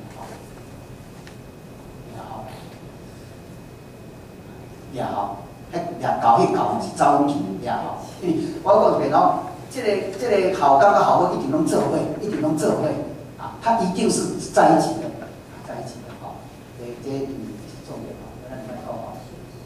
掠校。掠狗迄狗是走远去掠吼，因为我讲一遍哦，这个校工甲校伙一定拢做伙，啊，它一定是在一起的，吼，这是重点吼，咱来讲吼。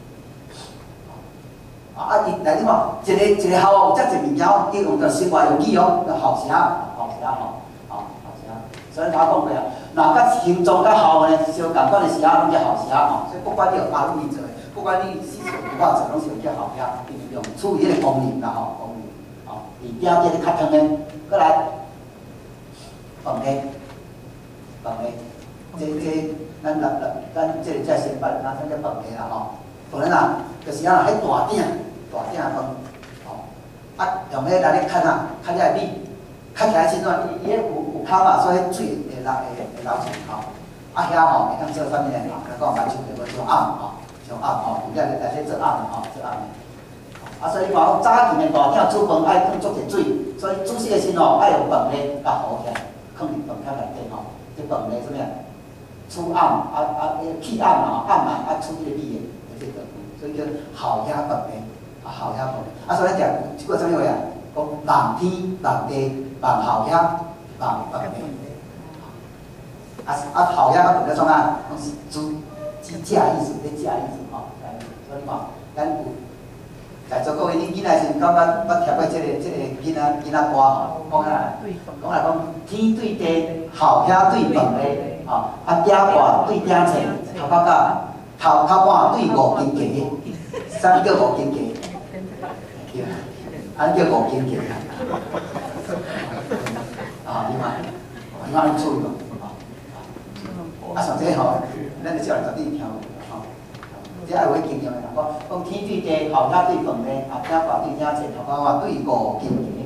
啊，伊来你看，一个校有遮侪物件哦，伊用着生活用语哦，叫校舍吼，所以我讲过啊，若甲形状甲校呢相共款的时啊，拢叫校舍吼，所以不管你用哪路去做。不管你四处不管做拢是用叫校舍，用处理迄个功能啦吼，吼，里边这个较汤的，过来，饭嘞，这咱这个先办，咱叫饭嘞啦吼，饭嘞啦，就是啊，迄大鼎饭，吼，啊，用迄来咧看啊，看起来米，看起来是怎？伊迄有坑嘛，所以水会流出吼，啊遐吼会当做啥物咧？咱讲蛮出个要做暗吼。像暗吼，有咧来做暗吼，做暗。啊，所以你看，早期的大鼎煮饭爱放足侪水，所以煮食的时吼爱用饭粒甲糊起来，放入饭盒内底吼。这饭粒什么？煮暗去暗嘛，暗嘛处理米的，这个，所以叫校舍饭粒，校舍饭。啊，所以讲一个啥物话啊？讲望天、望地、望校舍、望饭粒。校舍甲饭粒创啊，拢是煮。假意思，吼，所以嘛，咱有在座各位，恁囡仔是感觉捌听过这个囡仔歌吼，讲来讲天对地，校舍对饭粒，吼，啊鼎盘对鼎菜，头壳甲头壳半对五斤鸡，啥叫五斤鸡？安叫五斤鸡啊，你看你处理无？啊，上这吼。咱就少来绝对听吼，这爱有迄经验的人讲天对地，校舍对饭粒，啊鼎盘对鼎菜，头壳碗对五斤鸡。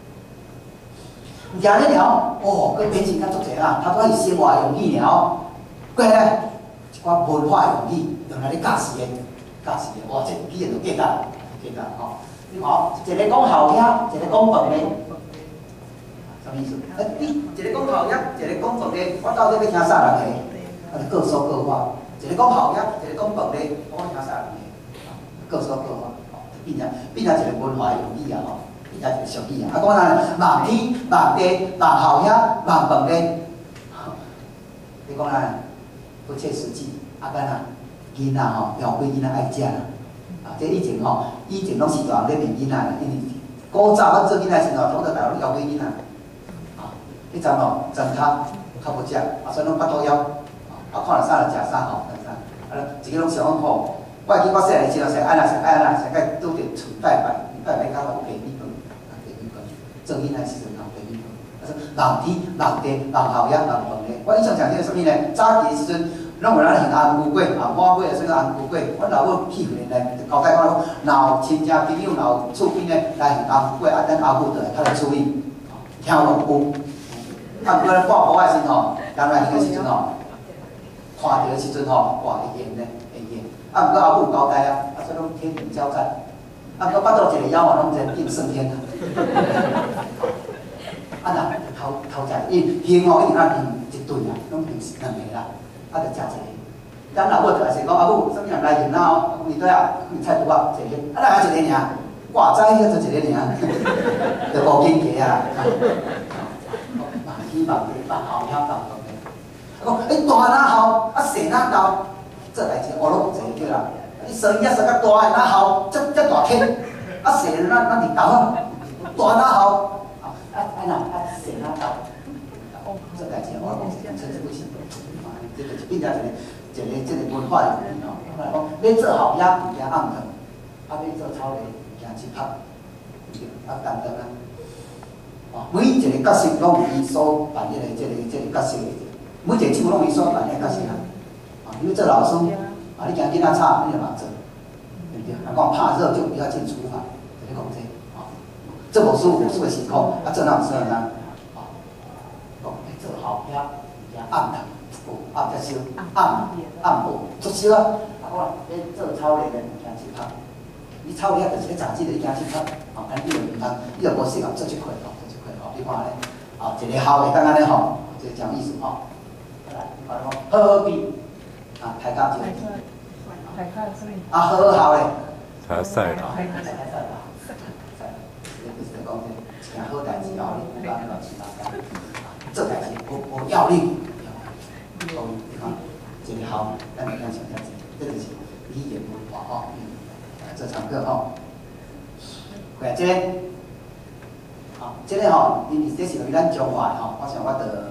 听咧了，哦，佮变成较足济啦，他都是生活用语了。过来咧，一寡文化用语，用来咧教示的，哇，这语言就简单吼。你看，一个讲校舍，一个讲饭粒，啥意思？你一个讲校舍，一个讲饭粒，我到底要听啥人个？各说各话，一个讲校舍，一个讲饭粒，我听啥人个？各说各话，变成一个文化用语啊吼，变成一个俗语啊。啊，讲啥？望天、望地、望校舍、望饭粒，你讲啥？不切实际。啊，干啊，囡仔吼，后辈囡仔爱食啦， 啊，这以前吼，以前拢是大人咧练囡仔，因为古早我做囡仔时候，统到大陆邀几囡仔，啊，迄阵吼装汤较无食，啊，所以拢巴肚枵，啊，看了啥就食啥吼，食啥，啊，一个拢想讲吼，我记我细汉时阵是安那是安那，是甲拄着厝拜拜，拜拜较有地米饭，地米饭，做囡仔时阵有地米饭，啊，说老弟、老爹、老后爷、老婆咧，我印象上即个什么呢？早期时阵。拢有人行红龟粿，红花粿啊，算个红龟粿。阮老母去回来交代我讲，若有亲戚朋友，若有厝边咧来行红龟粿，啊，等阿母就来较来处理，听有有。啊，毋过咧挂布的时吼，人来行的时阵吼，看到的时阵吼，哇，会演咧，会演。啊，毋过阿母有交代啊，啊，所以拢天人交战。啊，毋过巴肚一个枵啊，拢人定胜天啊。啊，若头食，伊行吼一定要行一对啊，拢行两个啦。啊，就食一个。咱老母就来是讲，阿母，什么人来迎啦？哦，讲伊对啊，讲菜脯啊，一个，啊，咱也一个尔，挂仔迄就一个尔，就无斤价啊。望天望地，望后晓望后面。讲，大哪后，啊，细哪高，这代志学拢有一个啦。你生意啊，生较大个哪后，这大坑，啊，细哪伫头啊，大哪后，啊，细哪高，这代志学拢有，真是不行。这个是变成一个文化的哦。后来讲，要做后野毋惊暗堂，啊，要做草地毋惊七拍，啊，等等啊。哦，每一个角色拢有伊所扮演的这个角色，每一个职务拢有伊所扮演的角色啊。啊，你要做老师，啊，你惊囡仔吵，你就嘛做，对不对？啊，讲怕热就不要进厨房，就是讲这，啊，做无舒服的时候，啊，做哪有事呢？啊，讲要做后野毋惊暗堂。暗才烧，暗无出烧啊！啊，我咧做草地咧，惊七拍。你草地啊，就是咧杂志咧，惊七拍。哦，安尼你就毋通，你就无适合做这块哦，做这块哦。你看咧，哦，一个校的，当安尼吼，这个讲意思吼。来，你看讲好比啊，抬杠就。抬杠是咪？啊，好校的。 抬赛啦。 抬赛啦。就是讲这，一件好代志哦，你不要乱七八糟。做代志无要领。哦，你看，一个好，咱来讲想下子，这就是语言文化哦。这堂课哦，过来这个，好，这个吼，因为这是属于咱中华的吼，我想我得，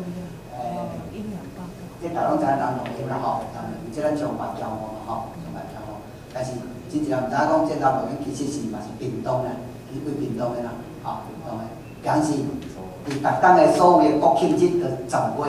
这大拢知影人录音啦吼，这咱中华骄傲嘛吼，中华骄傲。但是真正毋知影讲，这人录音其实是嘛是屏东的，是为屏东的啦，啊，屏东的，但是。伊逐当的所有的国庆日，就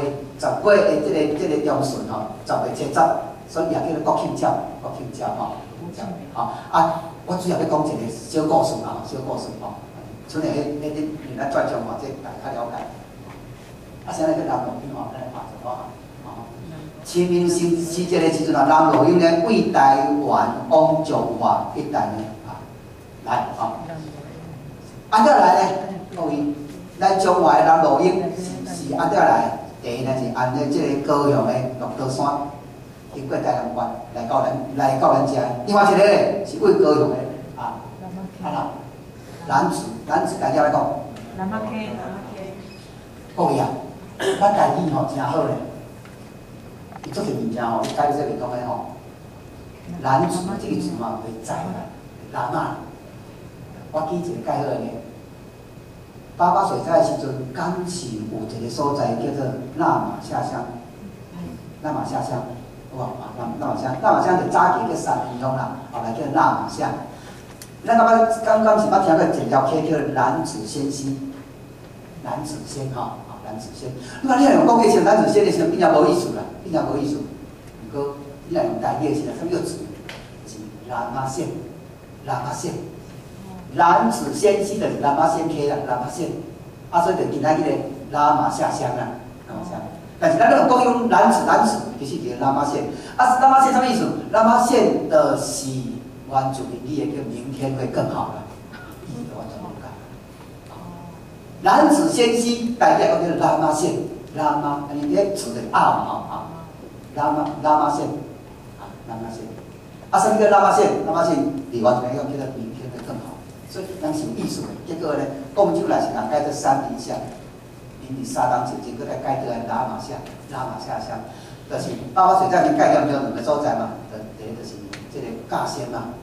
10月的这个中旬吼，10月7日，所以也叫做国庆节吼。吼啊，我主要要讲一个小故事啊，小故事吼。像你咱专项话，这大家较了解。啊，现在叫南录音吼，咱来看一下吼。清明时节的时阵啊，南录音呢为台湾往中华一带呢啊来啊，安怎来呢？各位。咱中华的南录音是安怎来？第一呢是按照这个高雄的鹿刀山，经过台南关来到咱遮。另外一个是为高雄的啊，男子大家来讲。南马 K。各位啊，咱台语吼真好咧，伊做些物件吼，你解释袂通的吼。男子这个字嘛袂知啦，南马。我举一个介好个。88水灾的时阵，刚是有一个所在叫做纳马下乡，纳马下乡，有无？纳马乡就早期叫三平乡啦，后来叫纳马乡。咱刚刚是捌听过一条溪叫蓝子仙溪，蓝子仙吼，蓝子仙。你看你若用国语写蓝子仙的时候，变成无意思啦，变成无意思。不过你若用台语的时候，什么叫字？是蓝马县，蓝马县。蓝子仙溪就是蓝马仙溪啦，蓝马仙，啊，所以就今仔日个拉马下乡啦，拉马乡。但是咱咧讲用蓝子，其实就是蓝马县。啊，蓝马县什么意思？蓝马县的是原住民语的叫明天会更好啦，意思完全无共。蓝子仙溪代表叫蓝马县，蓝马，安尼咧词的啊嘛吼，蓝马县，啊，蓝马县。啊，什么叫蓝马县？蓝马县伫原住民叫做明天会更好。所以咱是有艺术的，结果呢，讲出来是人改做山林乡，因伫沙当前前，搁来改做拉马下乡，就是88水灾面改了有两个所在嘛，第一就是这个甲仙嘛，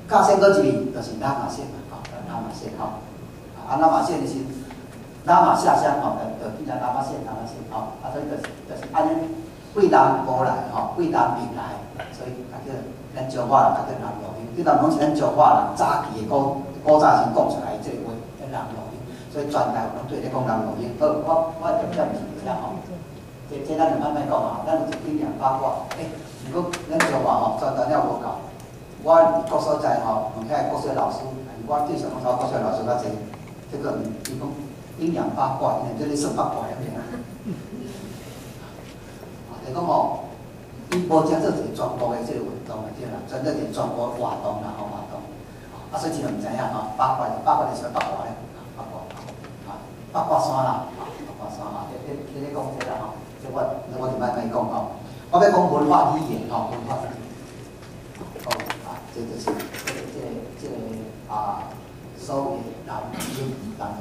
甲线搁一面就是拉马线嘛，吼，拉马线吼，啊拉马线就是拉马下乡吼，就变成拉马线吼，啊所以就是安尼桂南过来吼，桂南平来，所以啊叫咱彰化人啊叫南路音，这南路是咱彰化人早期的古早先讲出来这个话，叫南路音，所以全台湾拢对咧讲南路音。好，我重点是这吼，这咱就慢慢讲吼，咱有一经验八卦，如果咱彰化吼，全台了无够。我各所在吼，问遐国小老师，我最常讲国小老师较济，这个伊讲阴阳八卦，因为这里算八卦了，对啊。就讲吼，伊无真做一个全国的这个运动的对啦，真正是全国活动啦，吼活动。啊，所以真唔知影吼，八卦是什么八卦咧？八卦，八卦山啦，八卦山嘛，你讲这啦吼，这我就慢慢讲吼。我要讲文化语言吼，文化语言。哦啊，这就是这个啊，所谓南路音，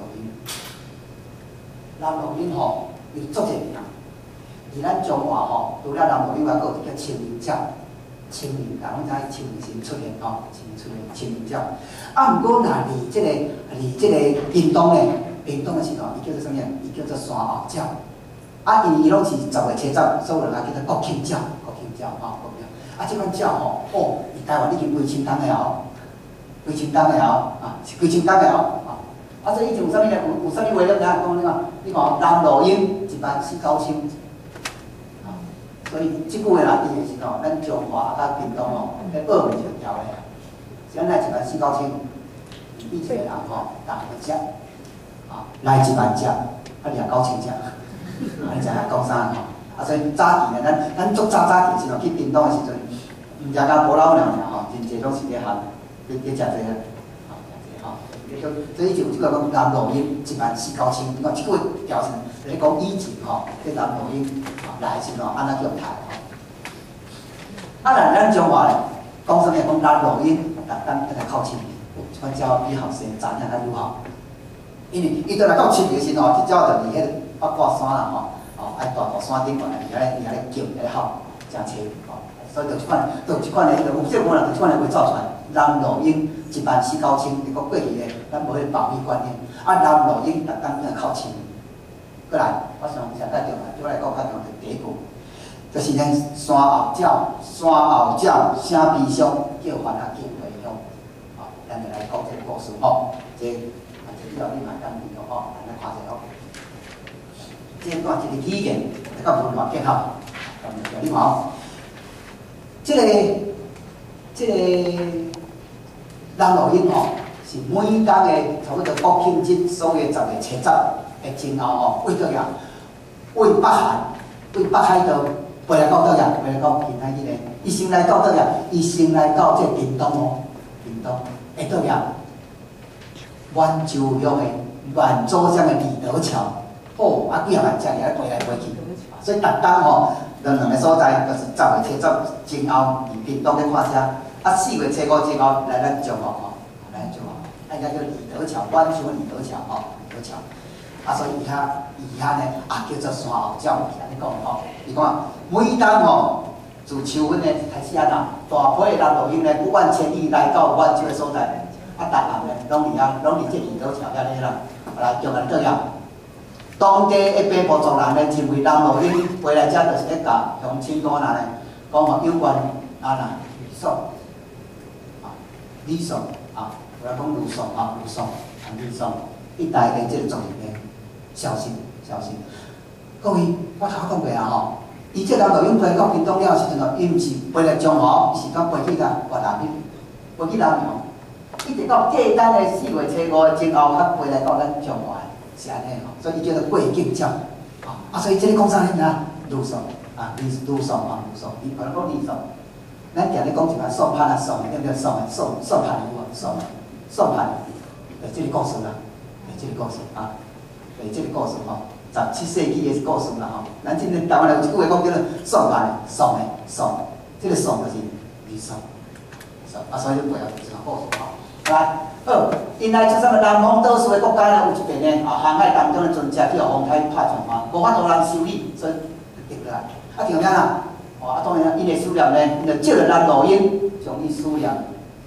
南路音吼有足侪名。而咱彰化吼，除了南路音，还佫有一个青林鸟，青林，大家拢知青林先出现吼，青林鸟。啊，毋过若离这个屏东的时候，伊叫做啥物？伊叫做山后鸟。啊，因伊拢是10月7十，所有人也叫做国庆鸟吼，国庆。啊，即款鸟吼，哦，台湾已经归清东的哦，归清东的哦，啊，是归清东的哦，啊，所以以前有啥物咧？有啥物话咧？讲你看南路音一万四九千，啊，所以即句话啦，伊就是吼，咱彰化甲屏东吼，迄澳门就调的啊，现在1万4九千，以前的人吼，大个只，啊，来1万只，啊29000只，啊，你知影讲啥吼？啊，所以早期咧，咱足早期时阵去屏东的时阵，毋食甲无老鸟吼，真济拢是咧含，咧食这个，吼，食这吼。所以就即个讲南路音1万4九千，你看即句调成，你讲以前吼，这南路音来时吼，安那叫台吼。啊，咱彰化咧，讲啥物？讲南路音，咱来靠近，即款鸟比后生早点较友好，因为伊倒来到深的时吼，即鸟就伫迄八卦山啦吼。爱大山顶悬来，伊遐咧叫，咧吼，真清吼。所以就即款的，有即款的人，即款的话造出来。南路音1万4九千，你讲过去的，咱无迄保育观念。啊，南路音逐工变靠清。过来，我上介重要，对我来讲较重要是第一句，就是咱山后鸟声悲伤，叫番下叫回乡。吼，咱就来讲这个故事吼，这以后你嘛敢记吼，咱来看者吼。这段一个语言，甲文化结合，你看哦，这个南路音吼，是每年的差不多国庆节所月10月7日的前后吼，为倒呀，为北海道飞来到倒呀，飞来到平海迄个，伊先来到倒呀，伊先来到这屏东哦，屏东会倒呀，泉州乡的泉州乡的李德桥。哦，啊几啊万只尔飞来飞去，所以逐工吼，两个所在就是10月7日前后，伫屏东咧看车，啊4月7、5前后来咱彰化吼，来咱彰化，啊叫李德桥，泉州李德桥吼，李德桥，啊所以伊遐呢啊叫做山后鸟，安尼讲吼，你看每当吼自秋分呢开始啊呐，大批的南路音呢不管千里来到泉州的所在，啊逐项呢拢伫这李德桥遐咧啦，来叫咱倒样。当地一般部族人呢，认为南路音回来遮就是咧甲乡亲讲哪呢？讲吼有关啊呐吕宋啊，吕宋啊，我来讲吕宋啊，吕宋一代的这个族人呢，小心。各位，我头讲过啊吼，伊这南路音飞到屏东了时阵哦，伊毋是飞来彰化，伊是讲飞去哪？越南飞去南洋，一直到过单的4月7、5前后，才飞来到咱彰化。是安尼吼，所以伊叫做过境鸟，啊，所以这个讲啥呢？吕宋啊，吕宋，伊可能讲吕宋，咱今日讲一个宋潘啊，宋对不对？宋潘有无？宋潘，这个故事啦，这个故事啊，这个故事吼，17世纪的故事啦吼，咱今日台湾有一句话讲叫做宋潘，宋，这个宋就是吕宋，啊，所以就背后就是个故事吼。来，好，因来出生的南方岛屿的国家呢，有一边呢，航海当中的船只去互风台拍船嘛，无法度人修理，所以就停落来。啊，停了啦，啊，当然因的思念呢，因就借着南路音，将伊思念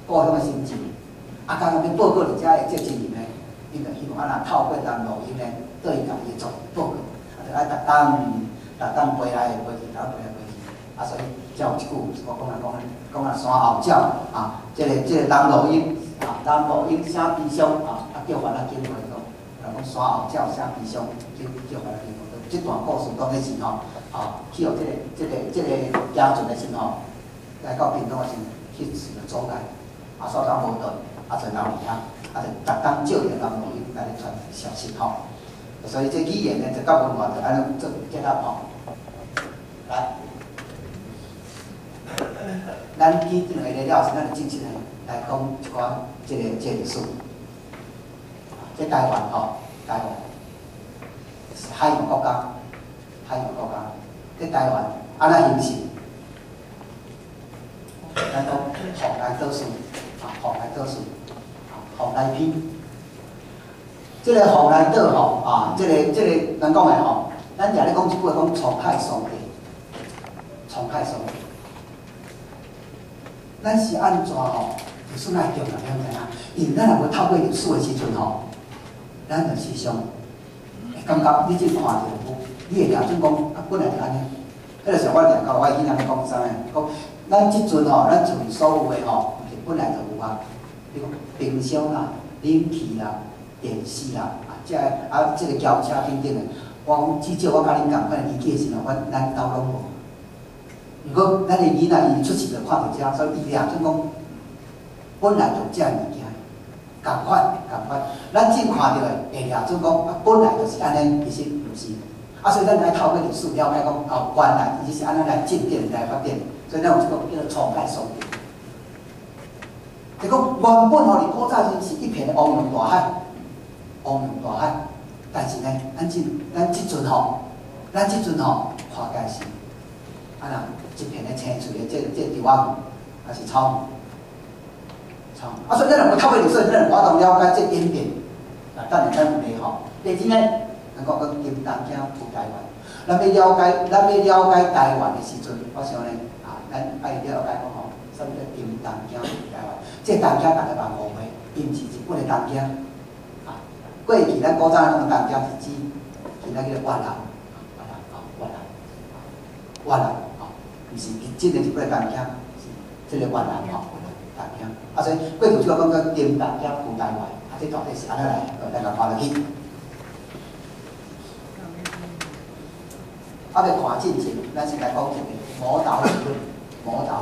故乡的心情，啊，刚刚要报告人家的这经验呢，伊就希望啊，透过咱录音呢，对伊家己做报告，啊，就爱逐当飞来飞去，飞来飞去，啊，所以才有一句我讲啊山后鸟啊，这个人录音啊，人录音写悲伤啊，叫法啊经过讲，讲山后鸟写悲伤，叫法啊经过。这段故事当然是吼，去互这个家族的时吼，来到屏东的时去时就阻碍，啊，所当无到，啊，就留伫遐，啊，就逐工照着人录音来传消息吼。所以这语言呢，就甲文化就安尼做结合吼。来，咱举两个例了后，咱就正式来讲一寡这个历史。这台湾吼，台湾是海洋国家，这台湾安怎形成？咱讲蓬莱岛树，蓬莱篇。这个蓬莱岛吼，这个咱讲的吼，咱常咧讲一句讲沧海桑田，咱是安怎吼？历史爱重要，晓得影？因咱若无透过历史的时阵吼，咱就时常会感觉你即看着你会抓准讲本来就安尼。迄个时候我常甲我囡仔咧讲啥物？讲咱即阵吼，咱厝里所有的吼，本来就有啊。你讲冰箱啦、冷气啦、电视啦，这个轿车等等的，我讲至少我甲恁共款理解的时候，咱兜拢无。如果咱的囡仔伊出世就看到遮，所以伊抓准讲本来就遮物件，共款。咱正看到的会抓准讲本来就是安尼，其实毋是。所以咱来透过历史了解讲，原来伊是安尼来进展来发展，所以咱有一个叫做沧海桑田。就讲原本吼，伫古早时是一片汪洋大海，但是呢，咱即阵吼，看起来是啊那一片的青翠的这稻仔还是草原。所以咱若要透过历史，咱我当了解这演变。等下咱有咧吼，第二呢，咱讲金东京赴台湾。咱要了解台湾的时阵，我想呢，咱爱了解讲吼，什么叫金东京赴台湾？这东京大家嘛误会，伊毋是日本的东京。过去咱古早讲东京是指今仔日的越南，毋是真的日本的东京，是这个越南东京。所以过去就讲叫金东京赴台湾，这到底是安怎来？咱来看落去。要看进前，咱先来讲一个魔导理论。魔导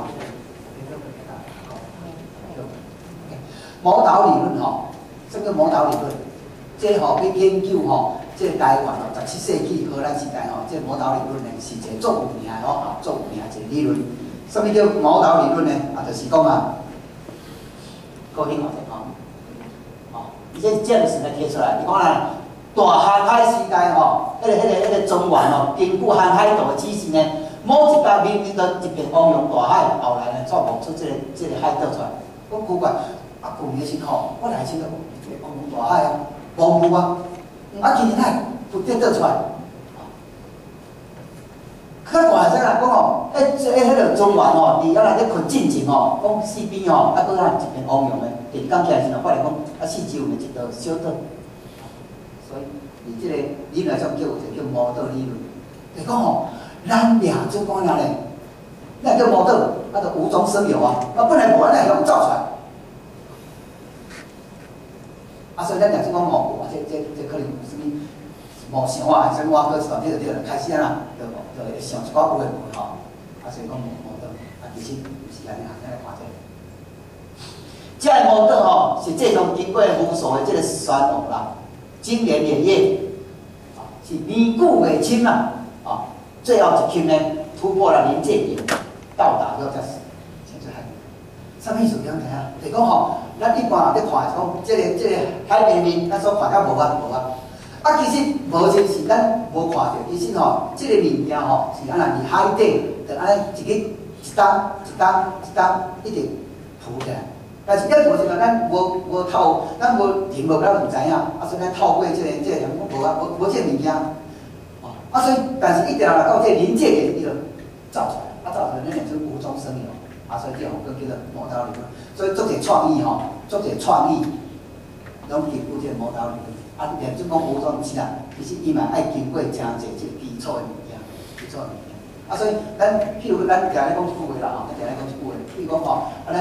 理论吼，什么叫魔导理论？这吼去研究吼，这台湾吼17世纪荷兰时代吼，这魔导理论呢是一个足有名的吼，足有名一个理论。什么叫魔导理论呢？就是讲高兴或者伊这个时代提出来，你看啦，大航海时代吼，迄个中原吼，根据航海图的指示呢，某一家明明就一片汪洋大海，后来呢创造出这个海岛出来。我奇怪，旧年时吼，我来想到一个汪洋大海啊，荒芜啊，今年海不跌倒出来。较大声来讲吼，迄个中原吼，伫遐内底困进前吼，讲四边吼，搁有一片汪洋的，第二讲起来时候，发现讲四周有一道小岛，所以以这个理论来讲，叫魔岛理论。就讲吼，咱抓准讲了咧，那叫魔岛，就无中生有啊，本来无咱来用造出来。所以咱抓准讲吼，这可能有啥物无想啊，还是我搁是讲对了，开始啊，就会想一寡有诶无吼，所以讲魔岛，其实毋是安尼，咱来看者。这个魔岛吼，是这种经过无数的这个船务啦，经年累月，是年久未深啦，最后一群呢突破了临界点，到达到这现在海。啥物意思？讲听啊？就讲吼，咱一般咧看讲，这个海平面，咱所看到无啊。其实无就是咱无看到，其实吼，这个物件吼是安那伫海底，就安尼一担一直浮起来。但是咱无是讲咱无透，咱无停无，咱毋知影。所以咱透过这个无这物件。所以但是一定要到这临界点，伊就造出来，造出来咱就无中生有。 所以这种叫做魔导理论。所以做者创意吼，做者创意，拢经过这个魔导理论。连准讲武装毋是啦，其实伊嘛爱经过诚济即个基础的物件，基础的物件。所以咱譬如咱定咧讲一句话啦吼，咱定咧讲一句话，譬如讲吼，咱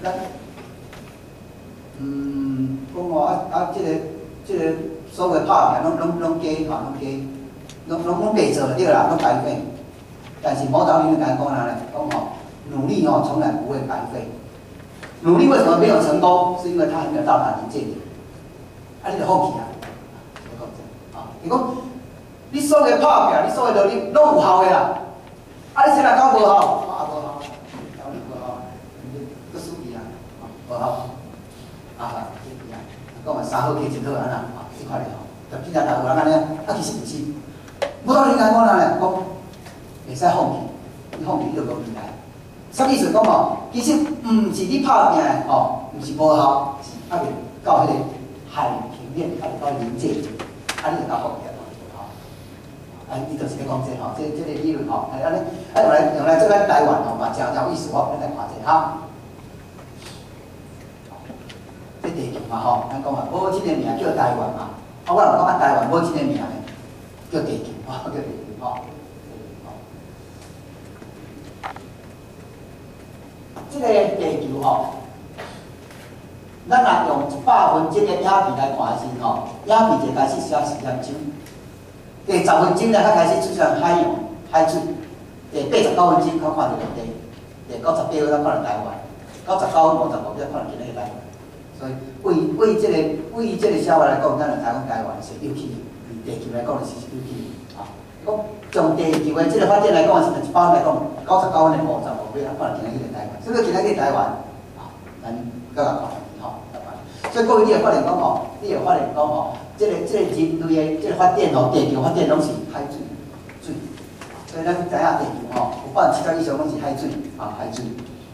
讲吼即个所谓拍拼，拢假吼，拢白做就对啦，拢白费。但是魔导理论讲啥呢？讲吼，努力吼从来不会白费。努力为什么没有成功？是因为他还没有到达临界点。你就放弃啊！伊讲，你所有拍拼，你所有努力拢有效的啦。你现在搞无效，无效，搞你无效，搁输伊啊，无效。这样，讲嘛3好加1好安那，这块哩吼，就今仔大有人安尼，其实毋是。无道理讲呢，讲袂使放弃，你放弃你就无未来。啥意思讲吼？其实毋是你拍拼的吼，毋是无效，是未到迄个海平面，未到临界点，你就到放弃咯，吼。伊就是咧讲这吼，这个理论吼，安尼，用来做咱台湾吼嘛，真有意思哦，咱来看者哈。这地球嘛吼，咱讲啊，无即个名叫台湾嘛，我人讲台湾无即个名咧，叫地球，叫地球吼。这个地球吼，咱若用100分钟的影片来看的时吼，影片就开始写时间钟。第10分钟咧，才开始出现海洋、海水；第89分钟才看到陆地；第98分才看到台湾；99分、55才看到今日的台湾。所以为这个社会来讲，咱就知讲台湾是有起；地球来讲是有起。讲从地球的这个发展来讲，是100分来讲，99分的55分才看到今日的台湾。所以今日的台湾咱搁甲看吼，所以各位你会发现讲吼，这个人类的这个发展吼，地球发展拢是海水，所以咱知影地球吼，有70%以上拢是海水，海水。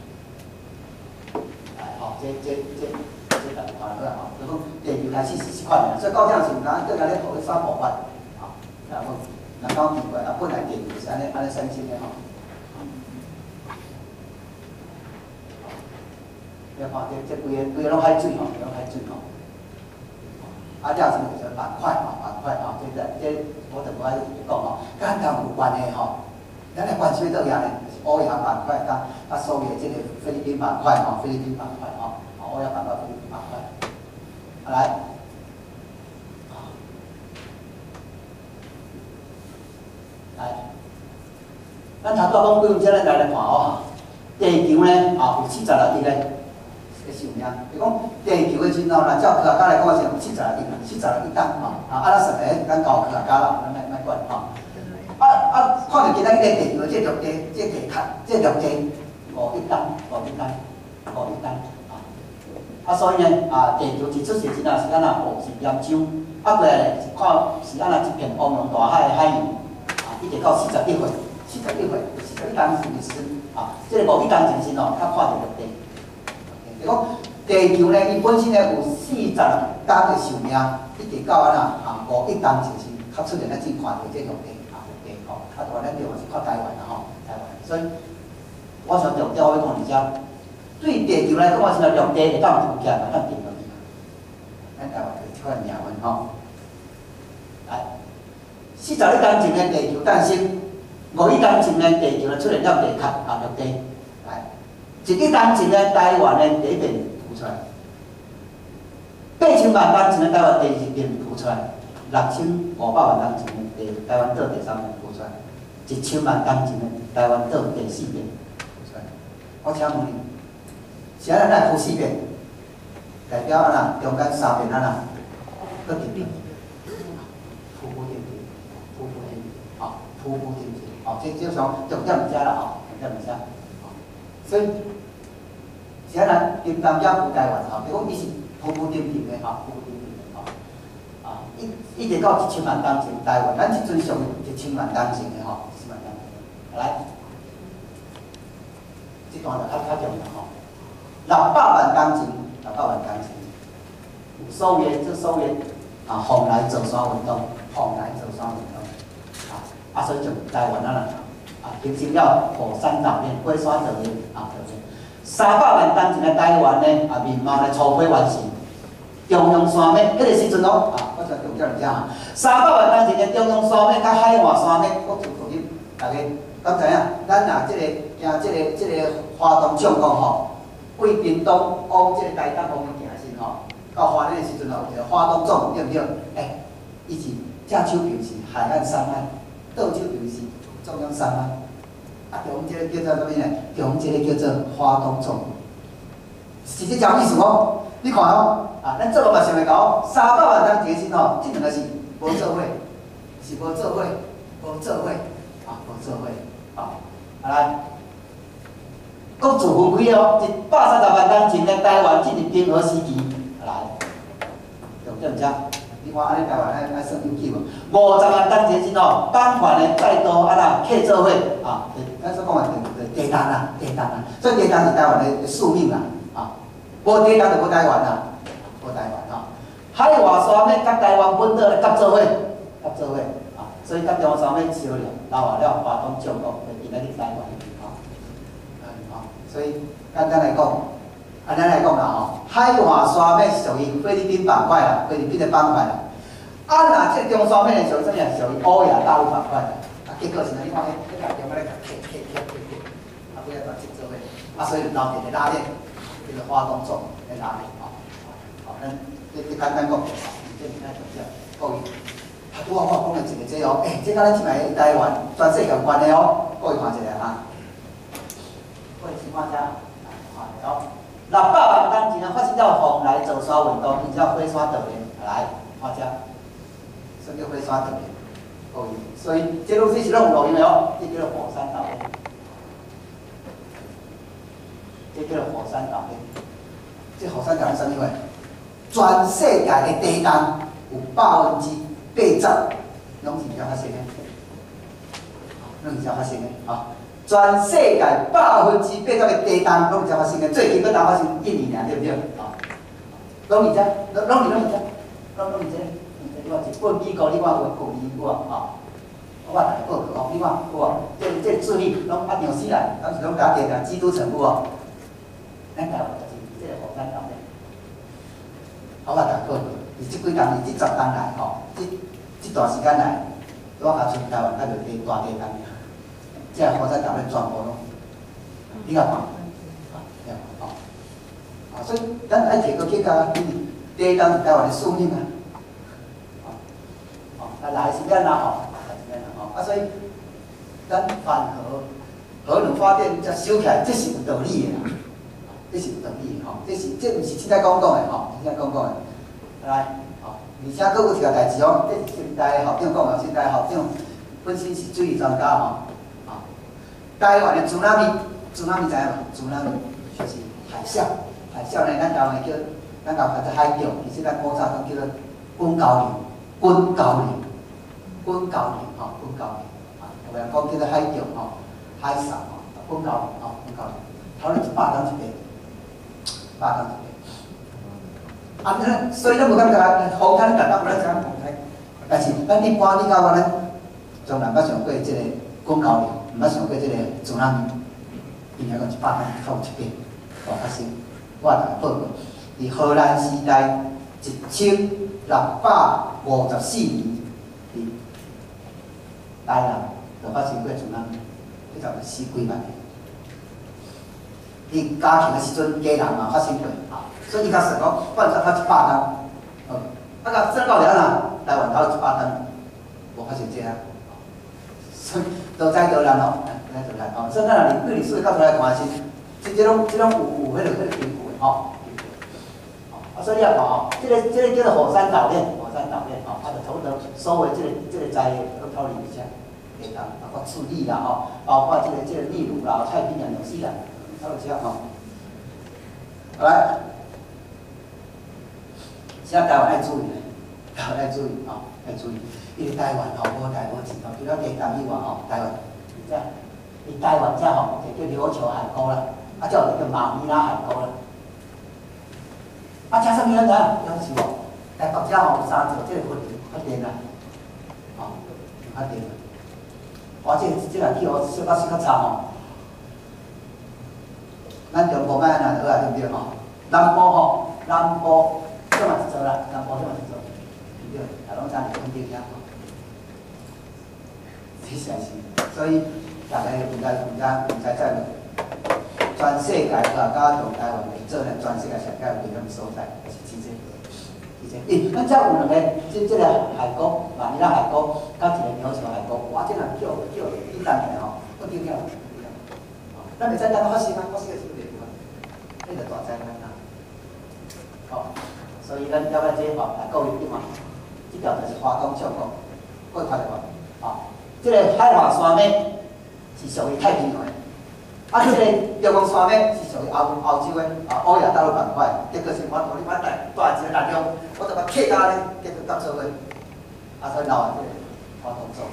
这大家看好啦吼，就讲地球开始是款的，所以到这时阵，咱更加咧互伊三部分，然后人讲奇怪，本来地球是安尼生成的吼。你看这规个拢海水吼，拢海水吼。这是就是板块吼，这我就无爱讲吼，甲咱有关的吼，咱的关系倒样呢，就是欧亚板块甲所谓这个菲律宾板块吼，欧亚板块、菲律宾板块，来，咱头拄讲几分钟咧来看吼，地球呢有76亿个寿命，就讲地球的时候，若照科学家来讲是有76亿档吼，咱实个咱交科学家啦，咱莫管吼。看到今仔日个地球这陆地、这地壳、这陆地5亿档。所以呢，地球一出世时阵是安那雾是岩浆，过来咧是看是安那一片汪洋大海的海洋，一直到41岁，41公分的时这个5亿公前时吼，较看到陆地。就讲地球呢，伊本身呢有40天的寿命，一直到安那5亿公前时，较出现咱只看到这陆地吼。大咱地方是靠台湾啦吼，台湾。所以我想重点我要讲一下，对地球来讲，是陆地会当浮起来，当定落去。咱台湾就是这款命运吼。来，41公前的地球诞生，5亿公前的地球呢出现了地壳陆地。来，1亿公前的台湾呢第一片浮出来，8000万公前的台湾第2片浮出来，6500万公前的台湾岛第3片浮出来，1000万公前的台湾岛第4片浮出来。我请问你，是安那浮4片，代表安那中间3片安那，搁点点，浮浮点点，这上重点毋遮啦吼，重点毋遮。所以是安那金刚也浮台湾吼，就讲伊是浮点点的吼，一直到1000万公前台湾，咱即阵上1000万公前的吼，1000万公前。来，这段就较重要吼。600万公前，有所谓蓬莱造山运动，所以从台湾那形成了火山岛链、龟山岛链。 300万当前的台湾呢，面貌呢初批完成。中央山脉，迄个时阵哦，我再重点一下，300万当前的中央山脉甲海外山脉，各自独立，大家敢知影？咱若即个花东纵谷吼，贵屏东往即个台东方面行先吼，到花莲的时阵吼，有一个花东纵谷对不对？以前正手边是海岸山脉，倒手边是中央山脉，中这个叫做啥物呢？中这个叫做花东纵谷，是这种意思哦。你看哦，咱做老百姓来讲，300万当决心吼，这两个是无做伙，是无做伙，无做伙，无做伙，来，各自分开哦，130万当前的台湾进入冰河时期，来，重点遮，你看安尼台湾爱算有记无？50万当决心哦，ban款的再多客做伙咱所讲的地单啊，所以地单是台湾的宿命啦。无地单就无台湾啦，无台湾海外山脉甲台湾本岛咧合作伙，所以甲中央山脉相连，留下了华东纵谷，今仔日台湾所以简单来讲啦海外山脉属于菲律宾板块啦，菲律宾的板块啦。若这中山脉属于啥物？属于欧亚大陆板块啦。结果是安尼，你看迄个中国咧尾仔大接做伙，所以留一个拉链。这个花东纵在哪里咱简单讲，这你看重点，各位，拄好我讲的一个这哦，这甲咱即卖台湾全世界有关的哦，各位看一下各位请看下，看哦，600万当前发生到风来走沙运动，并且火山导连，来看下，什么叫火山导连？各位，所以这路是拢有录音的哦，这叫做火山导连。这叫做火山导连，这火山导连什么货？全世界的地动有80%，拢是遮发生的，拢是遮发生的全世界80%的地动拢是遮发生的，最近搁当发生印尼尔，对不对？拢是遮，拢是遮，你看一本美国，你看有2股我大家报告你看有这注意，拢纽西兰，当时拢打地基督城府咱台湾就是这个火山导连，我大家报告，这几天、这10天来这段时间来，我甲全台湾较着大地动这个火山导连全部拢，你甲看，所以咱爱摕个去甲地动是台湾的宿命来时间所以咱反核能发电才收起来，这是有道理的啦。这是有道理的这毋是凊彩讲的凊彩讲的。来，而且佫有一个代志这是现代的校长讲现代校长本身是水利专家台湾的 tsunami 知影无？ tsunami 就是海啸呢，咱台湾叫咱叫海潮，其实咱古早讲叫做滚高流，有个人讲叫做海潮海潮滚高流，头就100吨一个。所以咱无感觉风台达到不了这样风台，但是咱一般你甲我咱从来捌想过这个滚高流，毋捌想过这个tsunami，应该讲100吨靠一个，发生。我大家报告，伫荷兰时代1654年，伫台南就发生过tsunami，迄阵死几万个。伫嘉庆的时阵，嘉南嘛发生过所以伊甲算讲，半山较100吨，甲算到了台湾头100吨，无发生这样，所以都在荷兰所以咱若历史角度来看是，这种有迄个贫富的所以你也看这个叫做火山导连，它就差不多所谓这个灾都处理一下，包括智利啦包括这个秘鲁啦、太平洋、纽西兰，处理一下好来。现在台湾爱注意爱注意，因为台湾无大无钱除了地动以外台湾伊台湾遮就叫琉球海沟啦，才有叫马尼拉海沟啦。加上你知影？了是无？但国家有3座这个发电啦，发电。这个气候小可差咱中部摆安怎好啊，对不对吼？南部吼，南部这嘛是做啦，南部这嘛是做，对不对？啊，拢在肯定呀。这实在是，所以大家唔知在全世界啊，甲同台湾嚟做咧，全世界上界有几种所在，是真正。咱遮有两个，即个海沟，马尼拉海沟，甲一个鸟巢海沟，哇，这两叫引弹起来吼，不得了。咱袂使等发生啊，发生个是袂对啊，迄个大灾难啊。哦，所以咱了解这吼，海沟一嘛，这条就是花东纵谷，各位看到无？啊，这个海华山脉是属于太平洋的。啊，这个中央山脉是属于欧洲的欧亚大陆板块，结果是我同你带一个力量，我就把客家咧结合到做伙，啊，所以闹啊这个花东纵。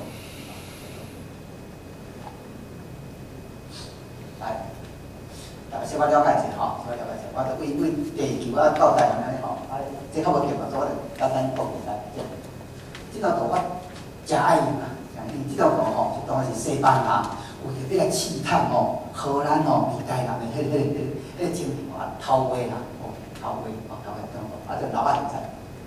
来，大家小可了解一下吼，小可了解一下，我就为第二期我交代安尼吼，啊，这较无紧嘛，所以我就简单讲一下。这张图我真爱用啊，这张图吼是当然是西班牙。有一个试探吼，荷兰吼，意大利的迄个情形啊，头尾啦，头尾中国，啊，就老百姓知。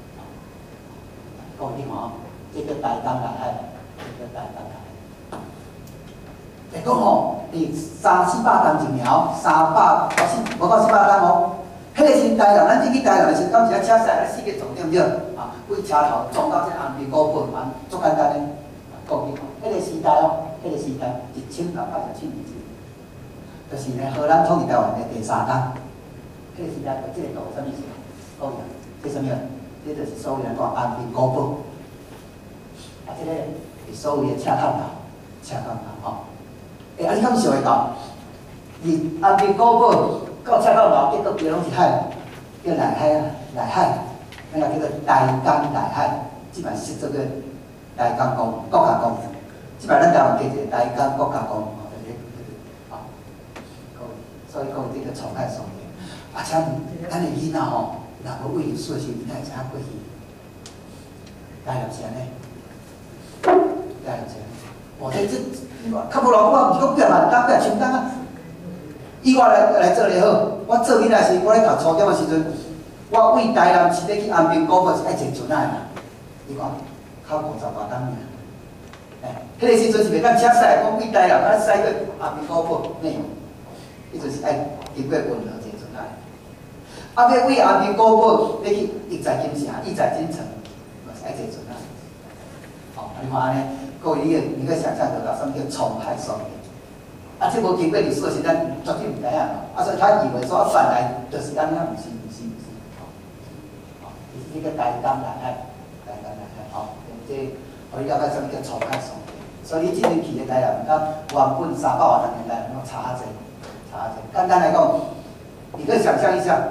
讲啲吼，这个大江南海，这个大江南海。就讲吼，伫300-400担一苗，300无到400担哦。迄个是台南，咱入去台南的时，敢是啊车驶啊4个重点对，啊，为车头撞到这安平古堡，安足简单的，讲啲吼，迄个时代哦。迄个时代1687年，就是呢荷兰统治台湾的第3代。迄个时代，这个图什么意思？讲呀，这什么？这就是所谓人讲安平古堡。啊，这个是所谓的车探头吼。啊，你敢想会到？离安平古堡到车探头，结果边拢是海，叫内海，那个叫做大江内海，即摆是做个大江公国家公园。即摆咱台湾叫一个大江国家公园，吼，就是啊，所以讲这个冲海松林，而且咱的囡仔吼，若无为有素质，你会知影过去，大陆是安尼，大陆是安尼。哦，这较无偌久，毋是讲几万担、几千担啊。以我来做咧好，我做囡仔时，我咧读初中的时阵，我为台南市咧去安平古堡是爱坐船仔的，你看，较50外担尔。迄个时阵是袂当车驶，讲为台南咱驶过安平古堡内容，迄阵是爱经过运河坐船仔。啊，要为安平古堡要去义载金城、义载金城，嘛是爱坐船仔。哦，你看安尼，各位你可想象得到什么叫冲海松林？啊，这无经过历史的时，咱绝对唔知影。啊，所以他以为说反来就是安尼，毋是。哦，是这个大江南海，吼，这。互你了解什么叫冲海松林，所以你即阵去的台南，甲原本300外年台南，差者。简单来讲，你可以想象一下，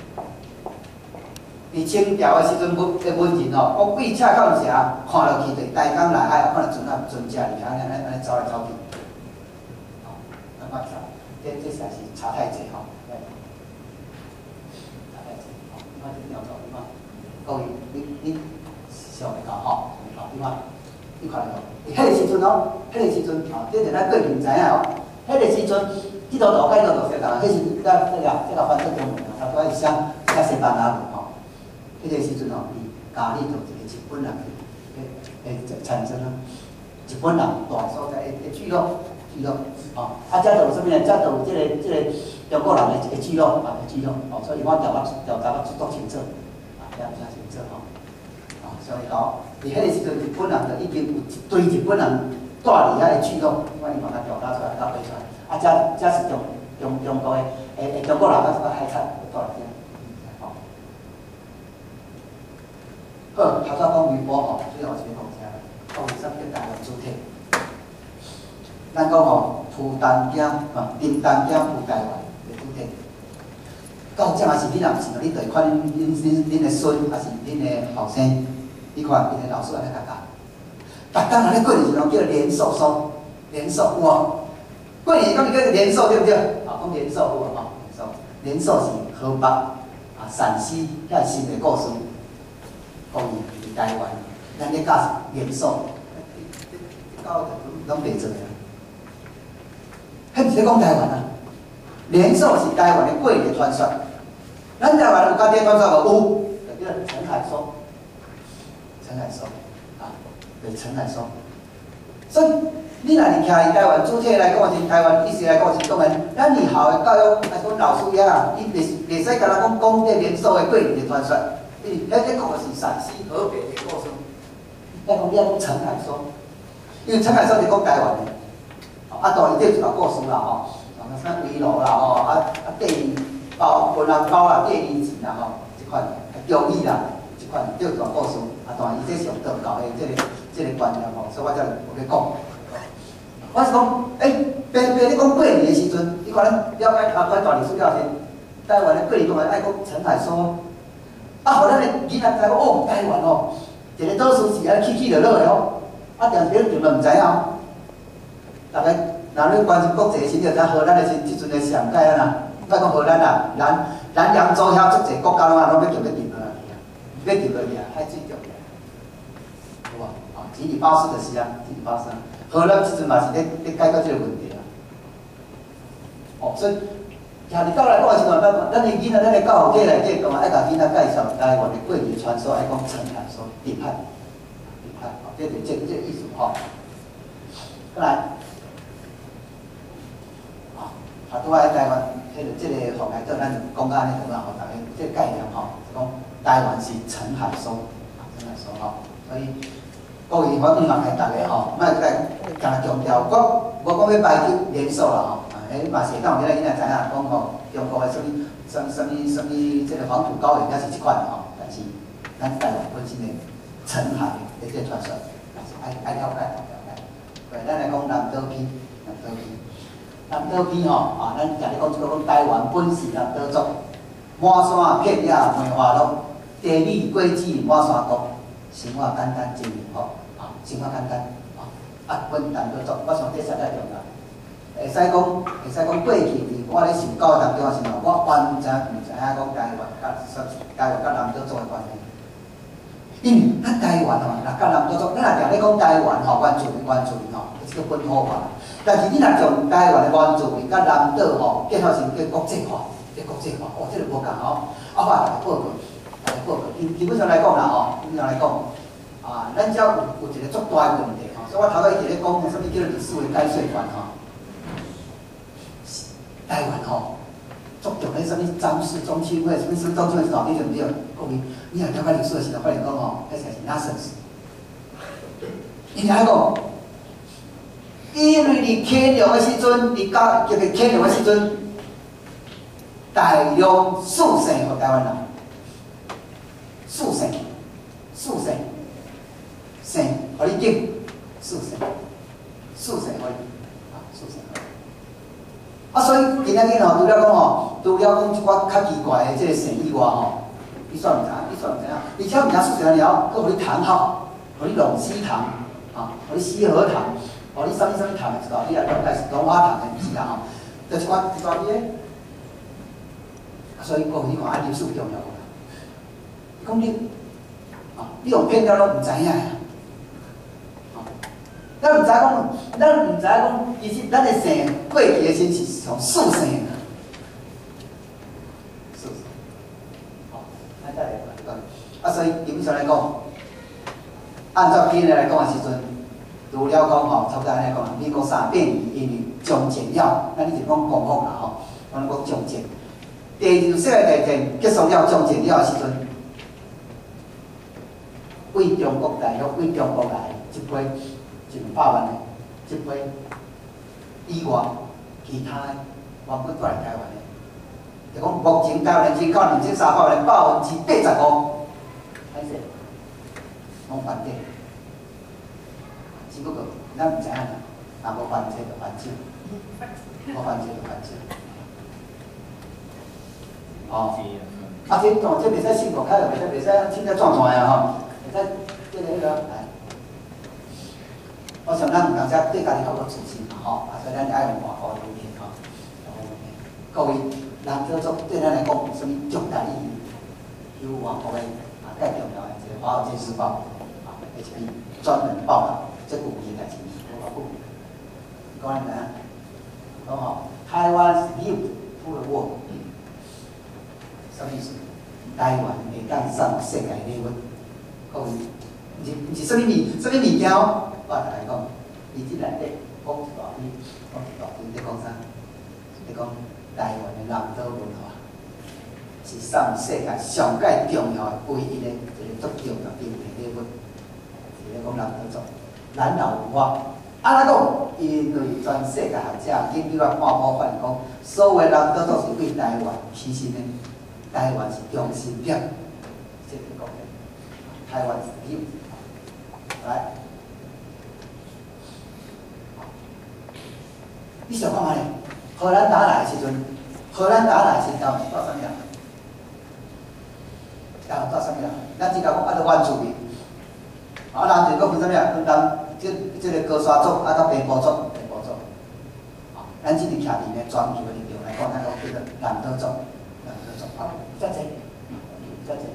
伫清朝的时阵，文人哦，讲为赤坎城看落去，就大江内海，看到船只尔，安尼走来走去，哦，咱看下，这实在是差太济吼，差太济，哦，你看这条图，你看，各位，你想会到吼，你看。你看到，迄个时阵哦，迄个时阵哦，这是咱过去唔知影哦。迄个时阵，这条图、这条图写啥？迄是这个翻译中文啊，差不多是写西班牙文吼。迄个时阵哦，家里头一个日本人会产生啊，日本人大所在会聚落哦。啊，遮就有啥物呢？遮就有这个中国人的聚落啊，聚落哦。所以我调查足清楚啊，调查清楚吼。啊，所以讲。伫迄个时阵，日本人就已经有一堆日本人住伫遐个聚落，我伊把它调查出来，甲背出来。啊，这是中国的中国人甲海产住伫遐。好，好，头先讲微波吼，最后一个讲啥？讲什么叫台湾主体？咱讲吼，负担减啊，订单减负台湾的主体。到这嘛是你若毋是，你就看恁的孙，还是恁的后生。你看，因个老师安尼甲教，逐工安尼过年时阵叫连寿寿，有无？过年讲叫连寿对不对？啊，讲连寿有无？吼，连寿是河北啊，陕西遐新的故事，讲伊伫台湾，咱咧教连寿，教拢袂做呀。迄毋是咧讲台湾啊， 连寿是台湾的过年传说。咱台湾有家己传说无？有，就叫陈海松。陈海松啊，就是陈海松。所以你若是徛伫台湾主体来讲是台湾意思来讲是讲诶，咱以后的教育来讲老师爷啊，伊袂使甲咱讲这连寿的过年的传说，迄讲的是陕西河北的故事。咱讲你要讲陈海松，因为陈海松是讲台湾的。啊，当然这一个故事啦吼，啥围炉啦吼，第二包分啊包啊，第二钱啦吼，即款教义啦，即款这一个故事，啊，当然伊这上道教的这个观念吼，所以我才有咧讲。我是讲，别你讲过年的时阵，你可能了解大历史了解，台湾的过年讲爱讲陈海松，啊，互咱的囡仔知讲哦，台湾哦，一个岛屿是安起起落落的哦，啊，但是别人就毋知影。大概，若你关心国际的时阵，知荷兰的即阵的上届啊呐，莫讲荷兰啦，南洋洲遐足侪国家拢要叫要订落去啊，要订落去啊，海水涨去，有无？啊，吉里巴斯就是啊，吉里巴斯啊，荷兰即阵嘛是咧解决即个问题啊。哦，所以，徛伫教来讲的时阵，咱的囡仔，咱的教育界内底，当然爱甲囡仔介绍台湾的过年传说，爱讲陈海说厉害，哦，这个意思吼。再来。啊，拄仔台湾，迄个即个后来做咱讲安尼好啦，吼，大家即个概念吼，讲台湾是陈海松，陈海松吼，所以各位我希望给大家吼，莫再加强调，我讲要排挤连锁啦吼，迄嘛是当有啲囡仔知影讲吼，中国的什么即个黄土高原，也是即款吼，但是咱台湾本身的陈海的即个传说，还是爱了解。对，咱来讲南岛篇，南岛篇吼，啊，咱常咧讲一个讲台湾本是南岛族，满山遍野梅花鹿，地理轨迹满山国，生活简单真美好，啊，生活简单，啊，本南岛族，我上第三个重要，会使讲过去我咧受教当中的时候，我完全毋知影讲台湾甲南岛族的关系。因为咱台湾吼，若甲南岛族，咱若常咧讲台湾吼，原住民吼，即个本土化。但是你若从台湾的原住民甲南岛吼结合成叫国际化，哦，这个无共吼。啊，我来报告，基本上来讲啦吼，啊，咱遮有一个足大的问题吼，所以我头仔一直咧讲，什么叫做历史的解说权吼？台湾吼，足重咧什么张氏中青会，什么中青会是哪里对不对？各位，你若了解历史的时候，发现讲吼，迄才是 nonsense。因来讲。因为你开粮的时阵，你讲叫做开粮的时阵，大量输生给台湾人，输生，生，互你经，输生互你，啊，输生互你。啊，所以今仔日吼，除了讲一寡较奇怪的即个生以外吼，你煞毋知影，而且毋知输生了，佮互你糖好，互你龙须糖，啊，互你西河糖。哦，你什么糖的知道？你若了解是龙华糖的，毋是啦吼，就一寡嘢。所以各位你看，历史重要无？讲你，啊，你用骗了拢毋知影呀。咱毋知讲，其实咱的生过去的生是从素生的，素生。好，咱再来讲。啊，所以基本上来讲，按照今日来讲的时阵。除了讲吼，差不多安尼讲，美国三变异因为强健了，咱你就讲共和啦吼，我讲强健。第二次世界大战结束了，强健了的时阵，为中国大陆、为中国来一批100万的，一批以外其他的原本过来台湾的，就讲目前台湾人口2300万，85%，歹势，拢反对。只不过咱毋知影啦，若无犯罪就犯罪，无犯罪就犯罪。哦，啊，这袂使信公开的，袂使凊彩转转的吼，袂使这个来。我想咱有当时对家己较有自信嘛吼，啊，所以咱爱用外国的语言吼。各位，南岛族对咱来讲有啥物重大意义？有外国的介重要的一个《华尔街日报》啊，一篇专门报道。这个有件代志，我讲讲安怎？讲吼，台湾 viewed Full World， 什么意思？台湾会当送世界礼物，讲毋是什么物件哦，我来讲，伊即内底讲一大篇，在讲啥？在讲台湾的南岛文化是送世界上界重要的唯一的一个足重要的礼物，是咧讲南岛族南岛文化。安怎讲？因为全世界学者研究了看部分讲，所有的南岛族是为台湾牺牲的，台湾是中心点，这个讲的，台湾是点。来，你想看嘛呢？荷兰打来的时阵，荷兰打来的时阵到啥物人？到啥物人？咱只甲讲啊，到原住民。啊，人就讲分啥物啊？分人即个高山族啊，甲平埔族。啊，咱即个徛伫咧全球的立场来讲，咱讲叫做南岛族，啊，遮济，遮济。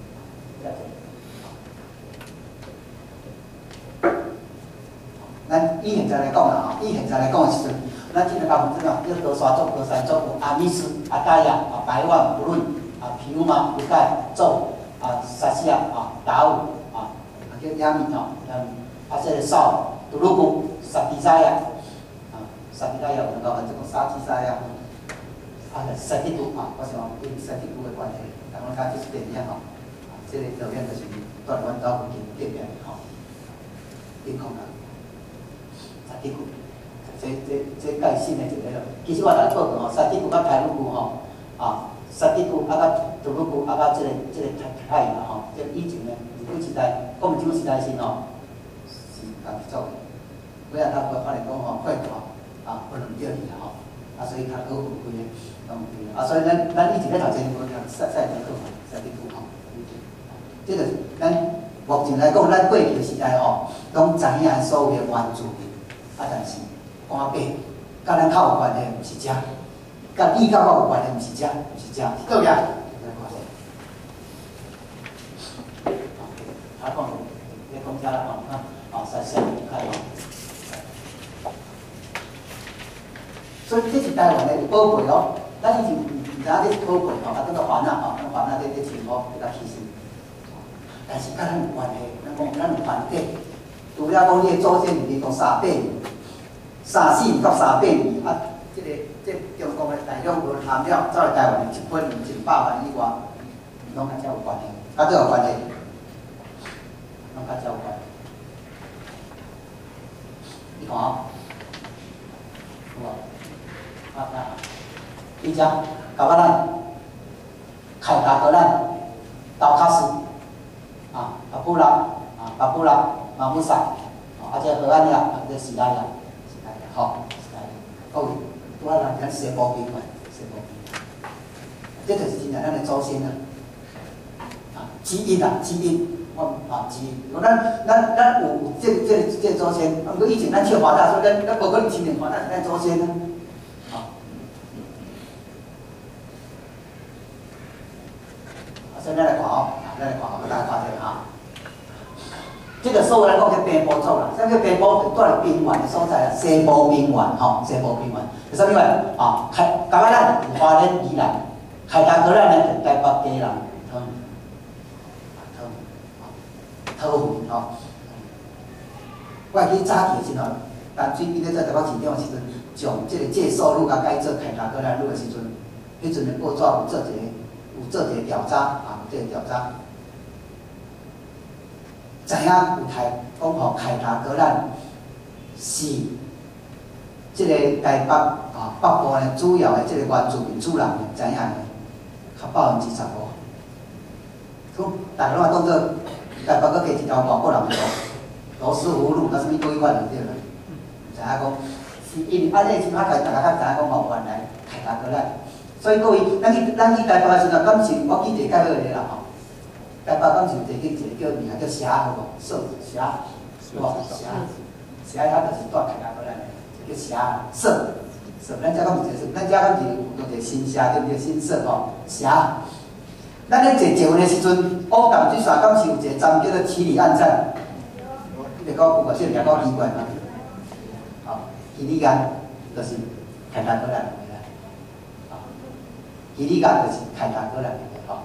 咱以现在来讲啦，以现在来讲的时阵，咱即个大部分啊，叫高山族、高山族有阿米斯、阿盖亚、白万、布伦、皮乌马、布盖、族、沙西亚、达悟、叫亚米这个少、杜鲁古、沙比赛亚，沙比赛亚有能够这个沙基赛亚，沙地图我想因沙地图的关系，咱讲看就是电影这个导演就是在阮兜附近隔壁电控啊。沙地古，这介新的一个咯。其实我来报告沙地古甲台鲁古沙地古甲杜鲁古甲这个泰语这以前呢，日本时代、国民政府时代是是共一组的。尾仔他可能讲快大不能叫你所以他好分开的，所以咱以前咧读这个赛德克沙地古这个咱目前来讲，咱过去时代拢知影所有的原住民。但是官兵，甲咱较有关系，毋是遮；甲你甲我有关系，毋是遮，对不对？他讲，你讲遮啦三项开所以这是台湾的宝贝咱以前毋知这是宝贝等到烦恼这情况比较牺牲。但是甲咱有关系，咱有团结。除了讲你的祖先里面讲300年，340到300年这中国的大量文含了走来台湾的1本100万以外，拢甲这有关系，甲这有关系，拢甲这有关系。你看有无？伊只甲我咱凯达格兰、道卡斯巴布拉。马木萨，这荷兰呀，这西拉雅，拄啊咱西部兵嘛，这就是真正咱的祖先基因，基因，基因。咱有这祖先，不过以前咱笑华大，所以咱无可能承认华大是咱祖先所以咱来看大家看这个这个所有来讲叫平埔族啦，啥叫平埔？就住伫平原的所在啦，西部平原西部平原。是啥物原？甲我咱花莲宜兰，凯达格兰呢，就台北家人讨园我会记早期的时候，淡水边咧做台北市长的时阵，从这个介绍路甲改做凯达格兰路的时阵，迄阵的报纸有做一个调查这个调查。知影有讲凯达格兰是即个台北北部的主要的即个原住民主人知影的，较15%。咁大家拢当做台北搁加一条外国人的路，罗斯福路，甲什物规款就对了。知影讲是因为这即摆大家较知影讲原来凯达格兰，所以各位，咱去台北的时阵，敢是我记者介绍的啦台北敢是有一个叫名叫霞，好无？霞，霞它就是住凯达格兰的，叫霞，咱遮敢有一个，咱遮敢是有一个新霞，对不对？新社霞。咱咧坐捷运的时阵，乌淡水线敢是有一个站叫做七里岸站？你讲有无？这名讲奇怪嘛？七里岸就是凯达格兰的啦。 伊理讲就是开大哥来吼。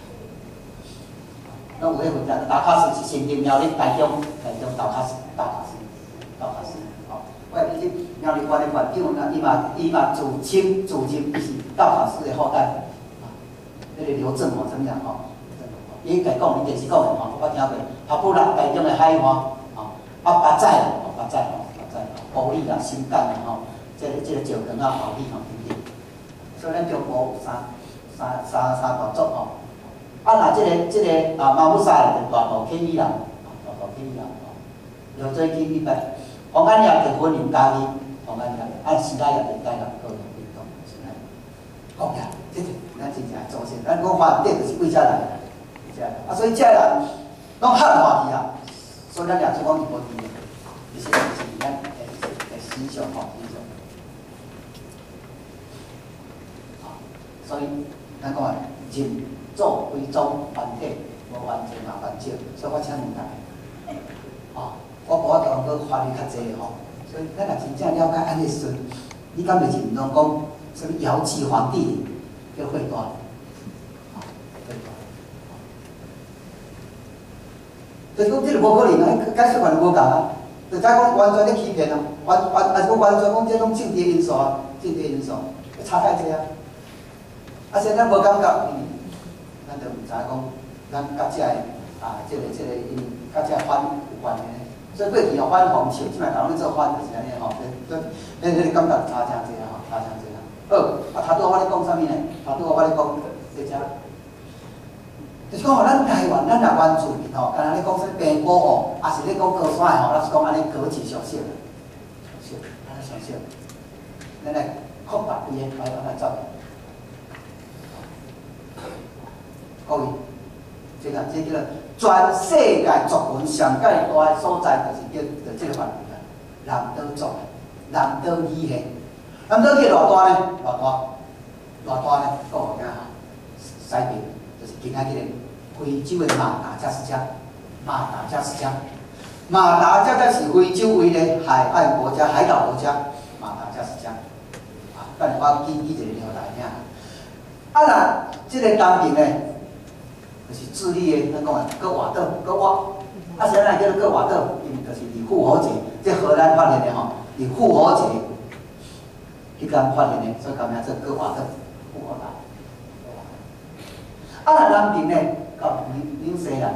那有迄份打卡是新丁苗栗台中打卡斯吼。我去苗栗县的县长，伊嘛自称伊是打卡斯的后代，迄个刘正怎么样吼？伊家讲，伊电视讲的吼，我听过，跑步啦，台中的海岸吼，巴仔，埔里啦、新港啦吼，这个石冈啊、后里吼等等。所以咱中国有三大族吼。啊，若这个马木萨就大埔起义人，就最近伊摆，黄安也结婚林家己，黄安也按时代也连带了各种运动，是安尼。讲呀，这咱真正做些，咱讲发展就是为遮来的。啊，所以遮人拢汉化去啊，所以咱俩就讲是无伫，就是咱的思想吼，所以咱讲人做为宗，繁体无完全嘛完少，所以我请问大家，我无法度去发育较济吼，所以咱若真正了解安尼时，你敢袂是毋通讲什么尧祭皇帝叫会断？就是讲，这个无可能啊！解释法就无共啊，就再讲完全咧欺骗啊，完全讲这种政治因素啊，差太济啊！啊，现在无感觉，咱就毋知讲，咱甲遮个这个因甲遮反有关系呢。所以过去反皇朝，即摆台湾咧做反就是安尼吼，咱迄个感觉差诚济啊，差诚济啊。好，头拄我咧讲啥物呢？头拄我咧讲这遮。就是讲吼，咱台湾，咱若原住民吼，敢若咧讲说平埔吼，也是咧讲高山的吼，咱是讲安尼高级上少，安尼上少，咱来扩大伊个来走。各位，这叫全世界族群上界大个所在，就是这个范围啊，南岛族，南岛语系，南岛语偌大呢？偌大呢？讲好听哈，西边就是今仔日个。非洲的马达加斯加，马达加是非洲唯一的海岸国家、海岛国家，马达加斯加。等我举一个例来听。若这个东边呢，就是智利的，咱讲的戈瓦岛，啥人叫做戈瓦岛？因为就是伫复活节，这荷兰发现的吼，伫复活节迄天发现的，所以改名做戈瓦岛，复活岛。若南边呢？到纽西兰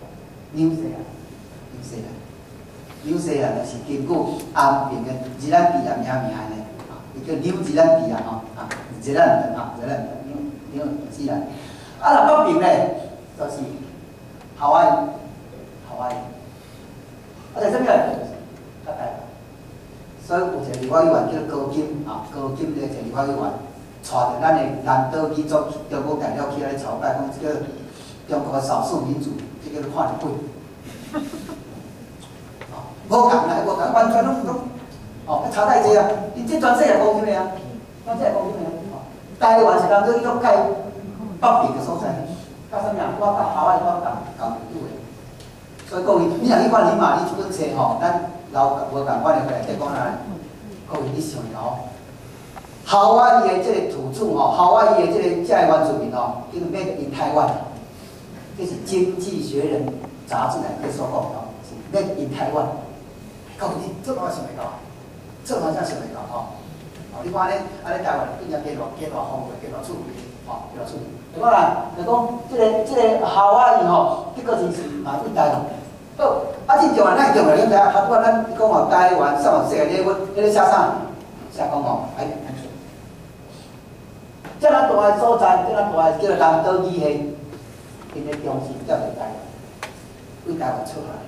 是根据安平的热兰地亚名的，伊叫纽热兰地亚吼，热兰纽西兰。若北边呢，就是夏威夷。在啥物嘞？较台湾。所以有一个立法委员叫高金的一个立法委员，带着咱的南岛民族中国代表起来朝拜，讲这个。中国的少数民族，这个看得贵，无共啦，完全拢差太济啊！你这全世界公平的啊，台湾是当做一个介北边的所在，甲啥物啊？我甲夏威夷共有的，所以各位，你若去看你嘛，你即本册吼，咱老无共款的回来再讲啦。各位，你想一下哦，夏威夷的这个土著吼，夏威夷的这个原住民吼，叫做 Made in Taiwan。这是《经济学人》杂志内底所讲的，是 Made in Taiwan。各位，你这嘛想袂到，这嘛真想袂到吼。你看安尼台湾变成几偌丰富，几偌趣味，几偌趣味。就讲啦，就讲这个夏威夷吼，这个真是伟大咯。好，真重要，咱重要，你知影？拄仔咱讲吼台湾上世界礼物，迄个写啥？写讲吼，这咱大个所在，这咱大个叫做南岛语系。因咧重视才会台湾，为台湾出来，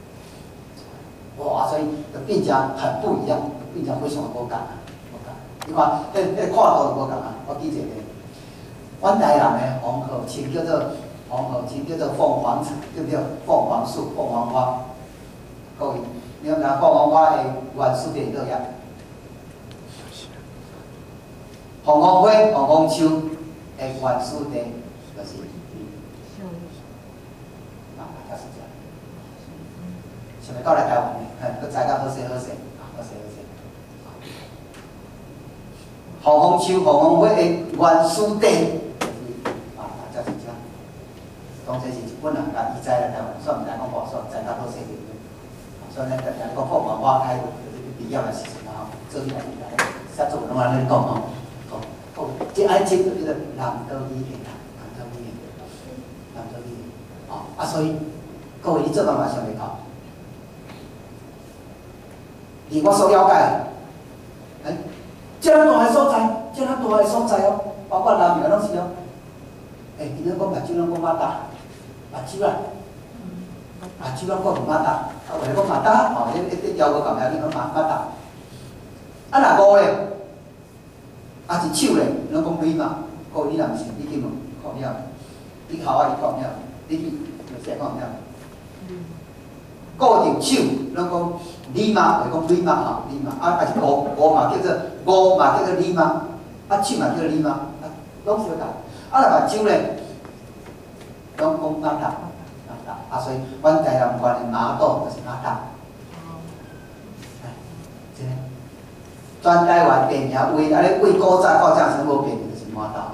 哇！所以就变成很不一样，变成非常无共啊，你看，迄看图就无共啊。我举一个，阮台南的红河青叫做凤凰草，对不对？凤凰树、凤凰花。各位，你有影凤凰花的原始地倒呀？凤凰花、凤凰树的原始地就是。想要到来台湾呢，佮知到好势。 胡风树、胡风花的原始地，啊，大家真正，当这是日本人甲移栽来台湾，所以毋知讲无说栽到好势点。所以呢，大家讲好文化开毕业的时阵啊，做起来写作拢安尼讲吼，好，即爱接着迄个南岛语言啦，南岛语言，南岛语言，哦，啊，所以各位你做干嘛想袂到？以我所了解，哎，这么大个所在，这么大个所在哦，包括南苗拢是哦，哎，伊咧讲目睭拢讲马达，目睭啊，目睭拢讲马达，啊，为了讲马达，哦，一条无共样，你讲马达，啊，若无咧，啊是手咧，拢讲尾嘛，各位你若毋是，你去问看了，你头啊伊看了，你去就是看了。固定手，拢讲礼貌，会讲礼貌吼，礼貌啊，是五嘛叫做礼貌，啊手嘛叫做礼貌，啊拢是个。啊，若目睭咧，拢讲马达，啊，所以阮台南县的马岛就是马达。真诶，全台湾变名为安尼为古早到正生无变，就是马岛。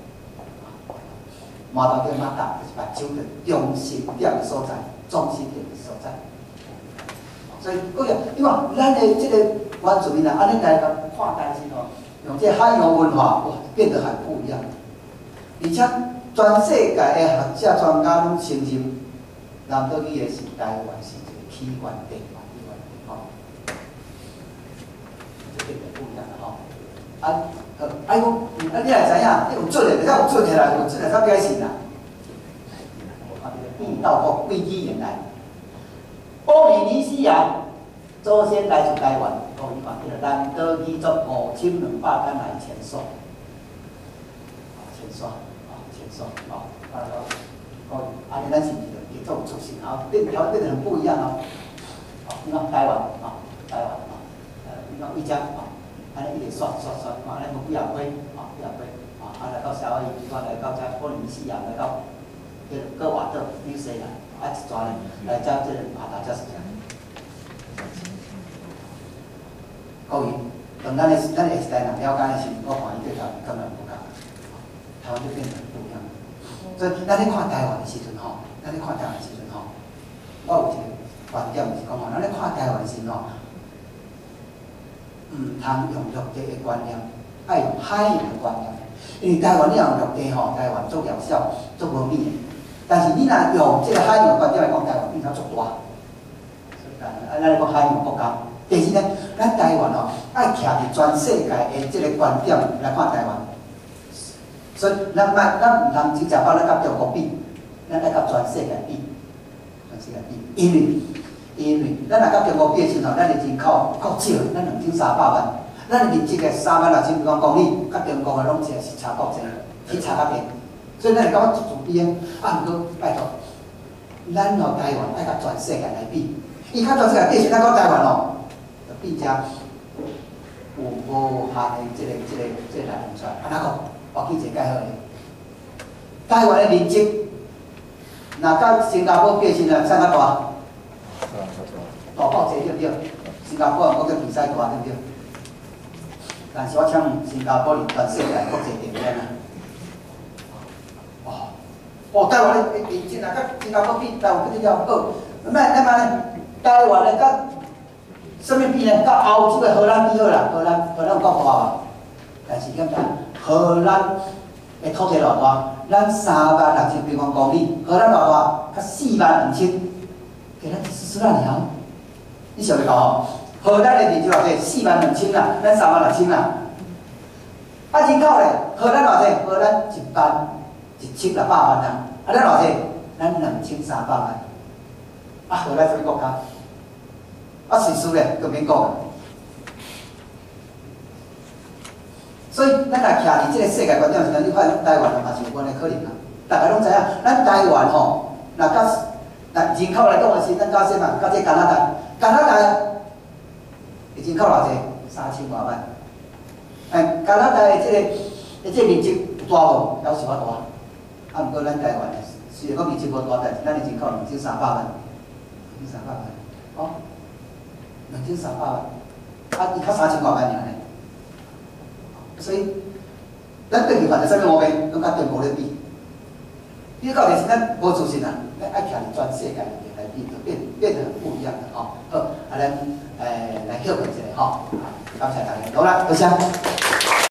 马岛叫马达，就是目睭的中心点的所在，中心点的所在。所以，你看，咱的这个原住民啊，安尼来看代志哦，用这海洋文化，哇，变得很不一样。而且，全世界的学者专家拢承认，南岛语的是台湾是一个起源地嘛，起源地吼，这变得不一样了吼。啊，哎讲，啊你也知影，你有准的，你有准的啦，有准的才表示啦。地道国归基原来。波利尼西亚祖先来自台湾，哦，你看，这个南岛语族5200单来前说，前说，前说，哦，安尼咱是一个这种族性，然后变得很不一样哦。你看台湾台湾你看一江安尼一直刷，安尼有几啊岁，几啊岁，来到夏威夷，来到这波利尼西亚，来到这个戈瓦特、纽西兰。一抓呢，来将这个马达加斯加。各位，等咱的时代人了解的时，我看伊对台湾根本不讲，台湾就变得不一样。所以，咱咧看台湾的时阵吼，我有一个观点是讲吼，咱咧看台湾的时阵吼，唔通用陆地的观念，爱用海洋的观念。因为台湾你用陆地吼，台湾做渺小，做无美。但是你若用这个海洋观点来讲，台湾变成足大，咱来讲海洋国家。但是呢，咱台湾哦，爱徛伫全世界的这个观点来看台湾，所以咱唔通只食饱咱甲中国比，咱爱甲全世界比，全世界比，因为咱若甲中国比的时候，咱的人口够少，咱2300万，咱面积的36000平方公里，甲中国的拢是差够济，去差较远。所以咱会感觉自比啊，毋过拜托，咱和台湾爱甲全世界来比，伊甲全世界比是咱讲台湾哦，就变成有无限的这个来源出来。安怎讲？我举一个介好个，台湾的面积，若甲新加坡比时阵，啥较大？大够济对不对？新加坡我叫比赛大对不对？但是我请问新加坡是全世界国际顶尖啊！台湾的面积啊，甲新加坡比，台湾比较好。那么呢，台湾的甲什么比呢？甲欧洲的荷兰比好啦，荷兰有够大嘛？但是讲荷兰的土地偌大？咱36000平方公里，荷兰偌大？较42000，给咱14万尔。你想袂到吼？荷兰的面积偌济？42000啦，咱36000啦。啊，人口咧，荷兰偌济？荷兰11600万人，咱偌济？咱2300万。荷兰什么国家？瑞士咧，更免讲啊。所以，咱若徛伫即个世界观点上，你看台湾嘛是有阮的可能啊。大家拢知影，咱台湾吼，若人口来讲的是，咱加什么？加这加拿大，加拿大的人口偌济？3000多万。加拿大的这个面积有大无？有是较大。毋过咱台湾虽然讲面积无大，但是咱的人口2300万，2300万，哦，2300万，伊较3000多万尔呢。 所以，咱对面犯了啥物毛病，拢甲中国咧比。你到底是咱无自信啊？咱爱徛伫全世界里面来比，就变得很不一样的吼。好，啊，咱来休息一下吼。感谢大家，好啦，多谢。